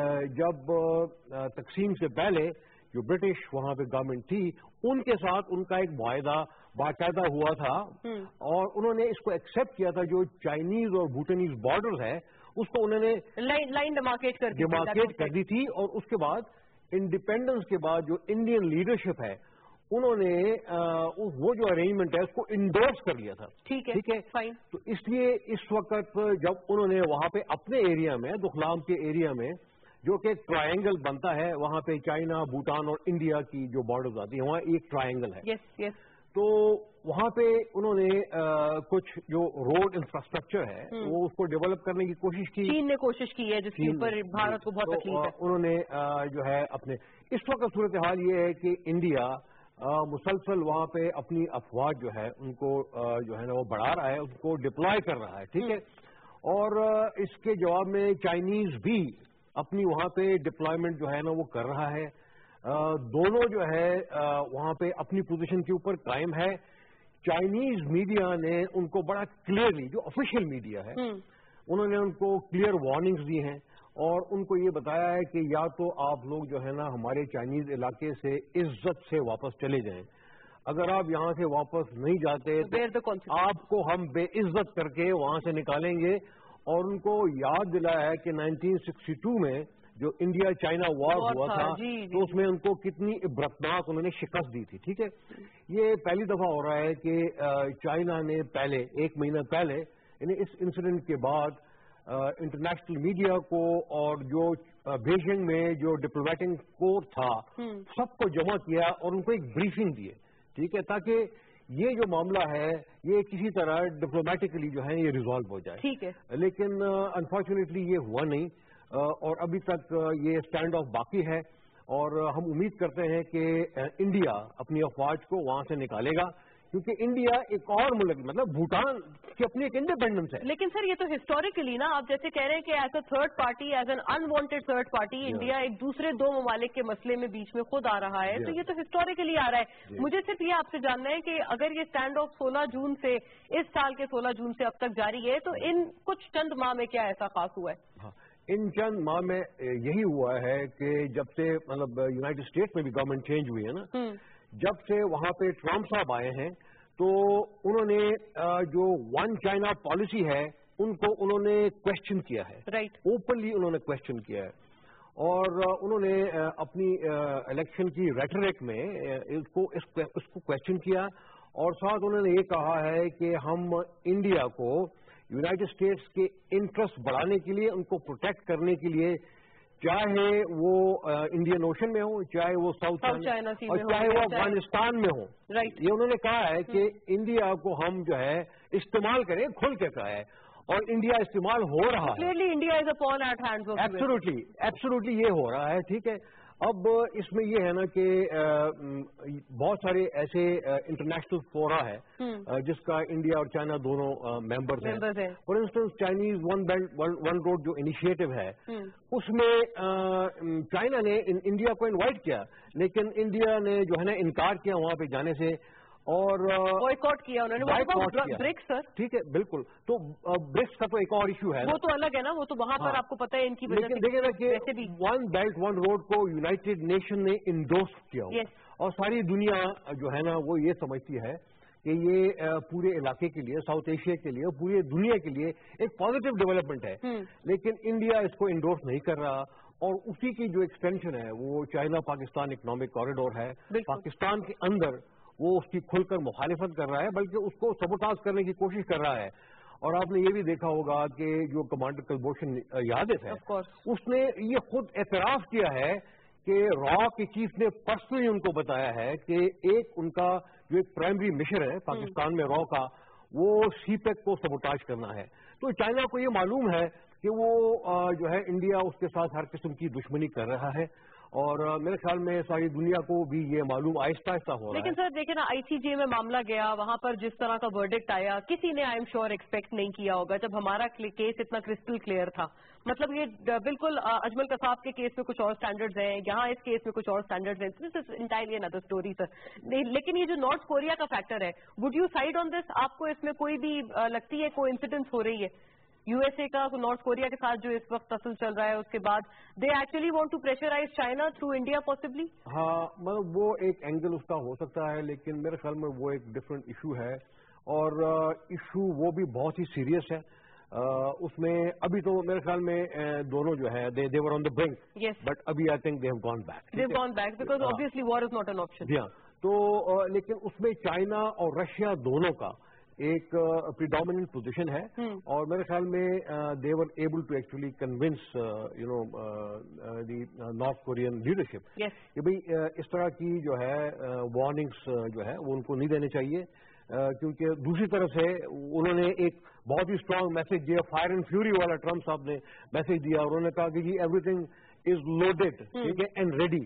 جب تقسیم سے پہلے جو برٹش وہاں پہ گورنمنٹ تھی ان کے ساتھ ان کا ایک معاہدہ باقاعدہ ہوا تھا اور انہوں نے اس کو ایکسپٹ کیا تھا. جو چائنیز اور بھوٹانیز بارڈر ہے اس کو انہوں نے لائن ڈیمارکیٹ کر دی تھی اور اس کے بعد انڈیپینڈنس کے بعد جو انڈین لیڈرشپ ہے انہوں نے وہ جو ارینجمنٹ ہے اس کو انڈورس کر لیا تھا. ٹھیک ہے، تو اس لیے اس وقت جب انہوں نے وہاں پہ اپنے ایریا میں دخلام کے ایریا میں جو کہ ٹرائنگل بنتا ہے وہاں پہ چائنا بھوٹان اور انڈیا کی جو بارڈرز آتی ہیں وہاں ایک ٹرائنگل ہے. تو وہاں پہ انہوں نے کچھ جو روڈ انفراسٹرکچر ہے وہ اس کو ڈیولپ کرنے کی کوشش کی. چین نے کوشش کی ہے جس کے اوپر بھارت کو بہت تکلیف ہے. انہوں نے جو ہے اپنے اس وقت صورتحال یہ ہے کہ انڈیا مسلسل وہاں پہ اپنی افواج جو ہے ان کو جو ہے نا وہ بڑھا رہا ہے، ان کو ڈپلائے کر رہا ہے. ٹھیک ہے، اور اس کے جواب میں چائنیز بھی اپنی وہاں پہ ڈپلائمنٹ جو ہے نا وہ کر رہا ہے. دونوں جو ہے وہاں پہ اپنی پوزیشن کے اوپر قائم ہے. چائنیز میڈیا نے ان کو بڑا کلیئرلی جو آفیشیل میڈیا ہے انہوں نے ان کو کلیئر وارننگز دی ہیں اور ان کو یہ بتایا ہے کہ یا تو آپ لوگ جو ہے نا ہمارے چائنیز علاقے سے عزت سے واپس چلے جائیں، اگر آپ یہاں سے واپس نہیں جاتے تو آپ کو ہم بے عزت کر کے وہاں سے نکالیں گے. اور ان کو یاد دلایا ہے کہ 1962 میں جو انڈیا چائنا وار ہوا تھا تو اس میں ان کو کتنی عبرتناک انہوں نے شکست دی تھی. ٹھیک ہے، یہ پہلی دفعہ ہو رہا ہے کہ چائنا نے پہلے ایک مہینہ پہلے یعنی اس انسیڈنٹ کے بعد انٹرنیشنل میڈیا کو اور جو بیجنگ میں جو ڈپلومیٹک کور تھا سب کو جمع کیا اور ان کو ایک بریفنگ دی. ٹھیک ہے، تاکہ یہ جو معاملہ ہے یہ کسی طرح ڈپلومیٹکلی جو ہے یہ ریزالو ہو جائے. ٹھیک ہے، لیکن انفارچونیٹلی یہ ہوا نہیں اور ابھی تک یہ اسٹینڈ آف باقی ہے اور ہم امید کرتے ہیں کہ انڈیا اپنی افواج کو وہاں سے نکالے گا کیونکہ انڈیا ایک اور ملک مطلب بھوٹان کی اپنی ایک انڈیپینڈنس ہے. لیکن سر یہ تو ہسٹوریکلی نا آپ جیسے کہہ رہے ہیں کہ as a third party as an unwanted third party India ایک دوسرے دو ممالک کے مسئلے میں بیچ میں خود آ رہا ہے تو یہ تو ہسٹوریکلی آ رہا ہے. مجھے صرف یہ آپ سے جاننا ہے کہ اگر یہ اسٹینڈ آف 16 جون سے اس سال کے 16 جون سے اب تک جاری ہے تو ان کچھ چند ماہ میں کیا ایسا خاص ہوا ہے؟ ان چند ماہ میں یہی ہوا ہے کہ جب سے مطلب یونائٹڈ اسٹیٹس میں بھی گورنمنٹ چینج ہوئی ہے نا، جب سے وہاں پہ ٹرمپ صاحب آئے ہیں تو انہوں نے جو ون چائنا پالیسی ہے ان کو انہوں نے کوشچن کیا ہے، اوپنلی انہوں نے کوشچن کیا ہے اور انہوں نے اپنی الیکشن کی ریٹرک میں اس کو کوشچن کیا اور ساتھ انہوں نے یہ کہا ہے کہ ہم انڈیا کو یونائٹڈ اسٹیٹس کے انٹرسٹ بڑھانے کے لیے، ان کو پروٹیکٹ کرنے کے لیے، چاہے وہ انڈین اوشن میں ہو، چاہے وہ ساؤتھ چائنا سی اور چاہے وہ افغانستان میں ہو، یہ انہوں نے کہا ہے کہ انڈیا کو ہم جو ہے استعمال کریں، کھل کے کہا ہے، اور انڈیا استعمال ہو رہا ہے. India is a pawn at hands of absolutely یہ ہو رہا ہے. ٹھیک ہے. اب اس میں یہ ہے نا کہ بہت سارے ایسے انٹرنیشنل فورا ہے جس کا انڈیا اور چائنا دونوں ممبرز ہیں. For instance Chinese one belt one road جو انیشیٹو ہے اس میں چائنا نے انڈیا کو انوائٹ کیا، لیکن انڈیا نے جو ہے نا انکار کیا وہاں پہ جانے سے اور بائیکاٹ کیا انہوں نے. برکس سر ٹھیک ہے بالکل. تو برکس کا تو ایک اور ایشو ہے، وہ تو الگ ہے نا، وہ تو وہاں پر آپ کو پتہ ہے ان کی وجہ سے. دیکھیں نا کہ ون بیلٹ ون روڈ کو یونائٹڈ نیشن نے انڈورس کیا اور ساری دنیا جو ہے نا وہ یہ سمجھتی ہے کہ یہ پورے علاقے کے لیے، ساؤتھ ایشیا کے لیے، پوری دنیا کے لیے ایک پازیٹیو ڈیولپمنٹ ہے. لیکن انڈیا اس کو انڈورس نہیں کر رہا اور اسی کی جو ایکسٹینشن ہے وہ چائنا پاکستان اکنامک کوریڈور ہے. پاکستان کے اندر وہ اس کی کھل کر مخالفت کر رہا ہے، بلکہ اس کو سبوٹاژ کرنے کی کوشش کر رہا ہے. اور آپ نے یہ بھی دیکھا ہوگا کہ جو کمانڈر کلبھوشن یادو ہے اس نے یہ خود اعتراف کیا ہے کہ را کے چیف نے پرسنلی ان کو بتایا ہے کہ ایک ان کا جو ایک پرائمری مشن ہے پاکستان میں را کا، وہ سی پیک کو سبوٹاژ کرنا ہے. تو چائنا کو یہ معلوم ہے کہ وہ جو ہے انڈیا اس کے ساتھ ہر قسم کی دشمنی کر رہا ہے اور میرے خیال میں ساری دنیا کو بھی یہ معلوم آہستہ آہستہ ہو رہا ہے. لیکن سر دیکھیں نا آئی سی جے میں معاملہ گیا، وہاں پر جس طرح کا ورڈکٹ آیا کسی نے آئی ایم شیور ایکسپیکٹ نہیں کیا ہوگا جب ہمارا کیس اتنا کرسٹل کلیئر تھا. مطلب یہ بالکل اجمل قصاب کے کیس میں کچھ اور سٹینڈرڈز ہیں، یہاں اس کیس میں کچھ اور سٹینڈرڈز ہیں. This is entirely another story sir. لیکن یہ جو نارتھ کوریا کا فیکٹر ہے، would you side on this? آپ کو اس میں کوئی بھی لگتی ہے کوئی انسیڈنس ہو رہی ہے یو ایس اے کا نارتھ کوریا کے ساتھ جو اس وقت تسل چل رہا ہے اس کے بعد they actually want to pressurise China through India possibly? ہاں مطلب وہ ایک اینگل اس کا ہو سکتا ہے، لیکن میرے خیال میں وہ ایک ڈفرینٹ ایشو ہے اور ایشو وہ بھی بہت ہی سیریس ہے. اس میں ابھی تو میرے خیال میں دونوں جو ہے دے ور آن دا برنک، بٹ ابھی I think they have gone back because obviously war is not an option. جی ہاں. تو لیکن اس میں چائنا اور رشیا دونوں کا ایک پریڈومیننٹ پوزیشن ہے اور میرے خیال میں they were able to actually convince the North Korean leadership کہ بھئی اس طرح کی جو ہے وارننگس جو ہے وہ ان کو نہیں دینے چاہیے، کیونکہ دوسری طرف سے انہوں نے ایک بہت ہی اسٹرانگ میسج دیا، فائر اینڈ فیوری والا ٹرمپ صاحب نے میسج دیا اور انہوں نے کہا کہ جی ایوری تھنگ از لوڈیڈ ٹھیک ہے اینڈ ریڈی.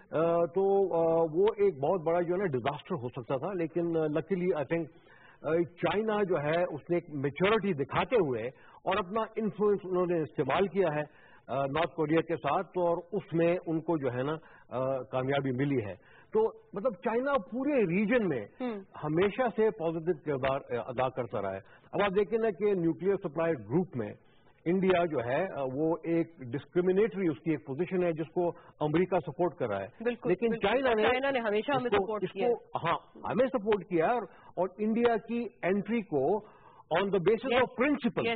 تو وہ ایک بہت بڑا جو ہے نا ڈیزاسٹر ہو سکتا تھا، لیکن لکیلی آئی تھنک چائنا جو ہے اس نے ایک میچورٹی دکھاتے ہوئے اور اپنا انفلوئنس انہوں نے استعمال کیا ہے نارتھ کوریا کے ساتھ اور اس میں ان کو جو ہے نا کامیابی ملی ہے. تو مطلب چائنا پورے ریجن میں ہمیشہ سے پازیٹو کردار ادا کرتا رہا ہے. اب آپ دیکھیں نا کہ نیوکلیئر سپلائی گروپ میں انڈیا جو ہے وہ ایک ڈسکریمنیٹری اس کی ایک پوزیشن ہے جس کو امریکہ سپورٹ کر رہا ہے، لیکن چائنا نے ہمیشہ ہمیں سپورٹ کیا. ہاں ہمیں سپورٹ کیا اور انڈیا کی انٹری کو on the basis of principle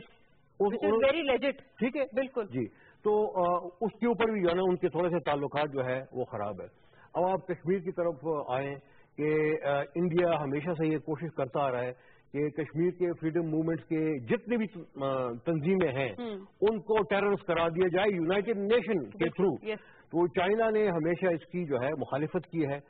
very legit. ٹھیک ہے بالکل جی. تو اس کے اوپر بھی جو ہے نا ان کے تھوڑے سے تعلقات جو ہے وہ خراب ہے. اب آپ کشمیر کی طرف آئیں کہ انڈیا ہمیشہ سے یہ کوشش کرتا آ رہا ہے کہ کشمیر کے فریڈم موومنٹس کے جتنے بھی تنظیمیں ہیں ان کو ٹیررسٹ قرار دیا جائے یونائٹڈ نیشن کے تھرو. تو چائنا نے ہمیشہ اس کی جو ہے مخالفت کی ہے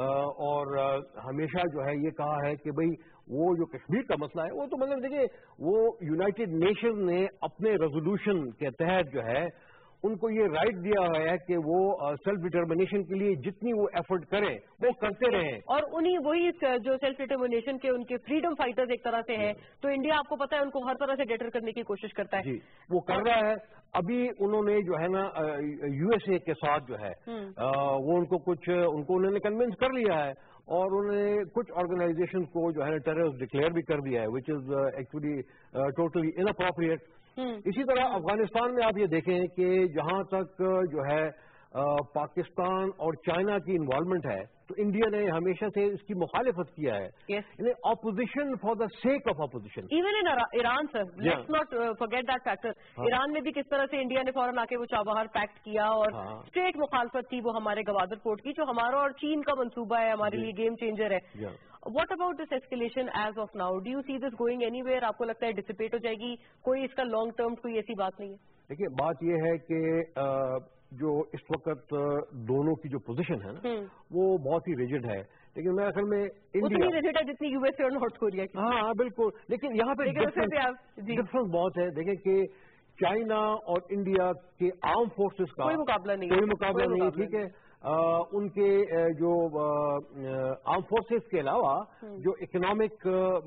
اور ہمیشہ جو ہے یہ کہا ہے کہ بھئی وہ جو کشمیر کا مسئلہ ہے وہ تو مطلب دیکھیے وہ یونائٹڈ نیشن نے اپنے ریزولوشن کے تحت جو ہے ان کو یہ رائٹ دیا ہوا ہے کہ وہ سیلف ڈٹرمنیشن کے لیے جتنی وہ ایفرٹ کریں وہ کرتے رہیں. اور انہیں وہی جو سیلف ڈٹرمنیشن کے ان کے فریڈم فائٹرز ایک طرح سے ہیں، تو انڈیا آپ کو پتا ہے ان کو ہر طرح سے ڈیٹر کرنے کی کوشش کرتا ہے. جی وہ کر رہا ہے. ابھی انہوں نے جو ہے نا یو ایس اے کے ساتھ جو ہے وہ انہوں نے کنونس کر لیا ہے اور انہوں نے کچھ آرگنائزیشن کو جو ہے نا ٹیررسٹ ڈکلیئر بھی کر دیا ہے وچ از ایکچولی ٹوٹلی اناپروپریٹ. اسی طرح افغانستان میں آپ یہ دیکھیں کہ جہاں تک جو ہے پاکستان اور چائنا کی انوالومنٹ ہے تو انڈیا نے ہمیشہ سے اس کی مخالفت کیا ہے. یعنی opposition for the sake of opposition. Even in Iran sir, let's not forget that factor. Iran میں بھی کس طرح سے انڈیا نے فوراً آ کے وہ چابہار پیکٹ کیا اور اسٹریٹ مخالفت تھی وہ ہمارے گوادر پورٹ کی, جو ہمارا اور چین کا منصوبہ ہے, ہمارے لیے گیم چینجر ہے. What about this escalation as of now? Do you see this going anywhere? آپ کو لگتا ہے ڈسپیٹ ہو جائے گی؟ کوئی اس کا لانگ ٹرم کوئی ایسی بات نہیں ہے؟ دیکھیے بات یہ ہے کہ جو اس وقت دونوں کی جو پوزیشن ہے نا وہ بہت ہی ریجڈ ہے, لیکن میرے خیال میں اتنی ریجڈ ہے جتنی یو ایس اے اور نارتھ کوریا کی. ہاں بالکل, لیکن یہاں پہ ڈفرنس بہت ہے. دیکھیں کہ چائنا اور انڈیا کے آرم فورسز کا کوئی مقابلہ نہیں, ٹھیک ہے. ان کے جو آرم فورسز کے علاوہ جو اکنامک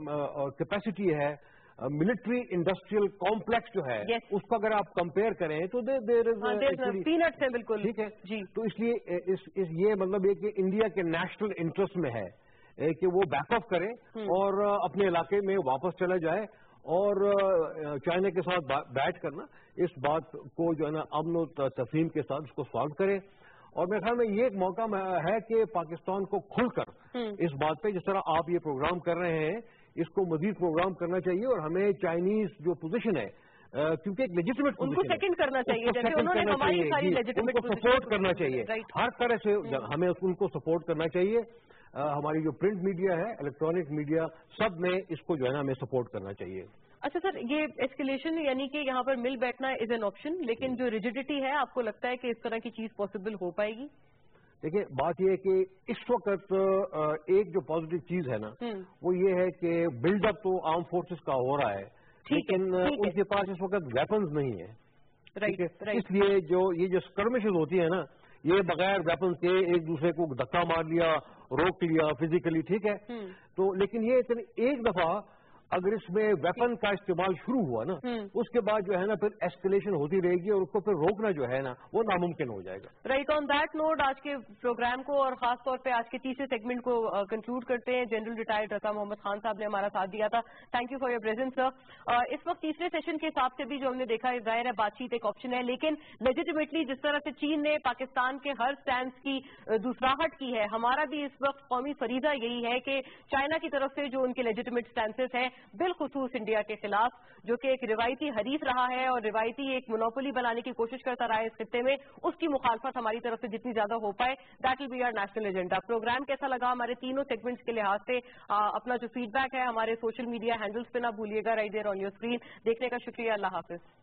کیپیسٹی ہے, ملٹری انڈسٹریل کمپلیکس جو ہے اس کو اگر آپ کمپیئر کریں تو پینٹس ہے بالکل, ٹھیک ہے. تو اس لیے یہ مطلب یہ کہ انڈیا کے نیشنل انٹرسٹ میں ہے کہ وہ بیک اپ کرے اور اپنے علاقے میں واپس چلا جائے اور چائنا کے ساتھ بیٹھ کرنا اس بات کو جو ہے نا امن و تفہیم کے ساتھ اس کو سالو کرے. اور میرے خیال میں یہ ایک موقع ہے کہ پاکستان کو کھل کر اس بات پہ, جس طرح آپ یہ پروگرام کر رہے ہیں, اس کو مزید پروگرام کرنا چاہیے. اور ہمیں چائنیز جو پوزیشن ہے, کیونکہ ایک لیجیٹمیٹ ان کو سیکنڈ کرنا چاہیے, جیسے انہوں نے ہماری ساری لیجیٹمیٹ ان کو سپورٹ کرنا چاہیے, ہر طرح سے ہمیں ان کو سپورٹ کرنا چاہیے. ہماری جو پرنٹ میڈیا ہے, الیکٹرانک میڈیا, سب میں اس کو جو ہے نا ہمیں سپورٹ کرنا چاہیے. اچھا سر, یہ ایسکیلیشن یعنی کہ یہاں پر مل بیٹھنا از این آپشن, لیکن جو ریجڈیٹی ہے آپ کو لگتا ہے کہ اس طرح کی چیز پاسبل ہو پائے گی؟ دیکھیں بات یہ ہے کہ اس وقت ایک جو پازیٹیو چیز ہے نا وہ یہ ہے کہ بلڈ اپ تو آرم فورسز کا ہو رہا ہے, لیکن ان کے پاس اس وقت ویپنز نہیں ہے. ٹھیک ہے, اس لیے یہ جو اسکرمشز ہوتی ہیں نا, یہ بغیر ویپنز کے ایک دوسرے کو دھکا مار لیا, روک لیا فزیکلی, ٹھیک ہے. تو لیکن یہ ایک دفعہ اگر اس میں ویپن کا استعمال شروع ہوا نا, اس کے بعد جو ہے نا پھر ایسکیلیشن ہوتی رہے گی اور اس کو پھر روکنا جو ہے نا وہ ناممکن ہو جائے گا. رائٹ, آن دیٹ نوٹ آج کے پروگرام کو اور خاص طور پہ آج کے تیسرے سیگمنٹ کو کنکلوڈ کرتے ہیں. جنرل ریٹائرڈ رضا محمد خان صاحب نے ہمارا ساتھ دیا تھا. Thank you for your presence sir. اس وقت تیسرے سیشن کے حساب سے بھی جو ہم نے دیکھا ہے, ظاہر ہے بات چیت ایک آپشن ہے, لیکن لیجیٹمیٹلی جس طرح سے چین نے پاکستان کے ہر سٹینڈ کی دوسراہٹ کی ہے, ہمارا بھی اس وقت قومی فریضہ یہی ہے کہ چائنا کی طرف سے جو ان کے لیجیٹمیٹ سٹینسز ہیں بالخصوص انڈیا کے خلاف, جو کہ ایک روایتی حریف رہا ہے اور روایتی ایک مونوپولی بنانے کی کوشش کرتا رہا ہے اس خطے میں, اس کی مخالفت ہماری طرف سے جتنی زیادہ ہو پائے, that will be our national agenda. Programme کیسا لگا ہمارے تینوں سیگمنٹس کے لحاظ سے اپنا جو فیڈ بیک ہے ہمارے سوشل میڈیا ہینڈلز پہ نہ بھولیے گا, right there on your screen. دیکھنے کا شکریہ, اللہ حافظ.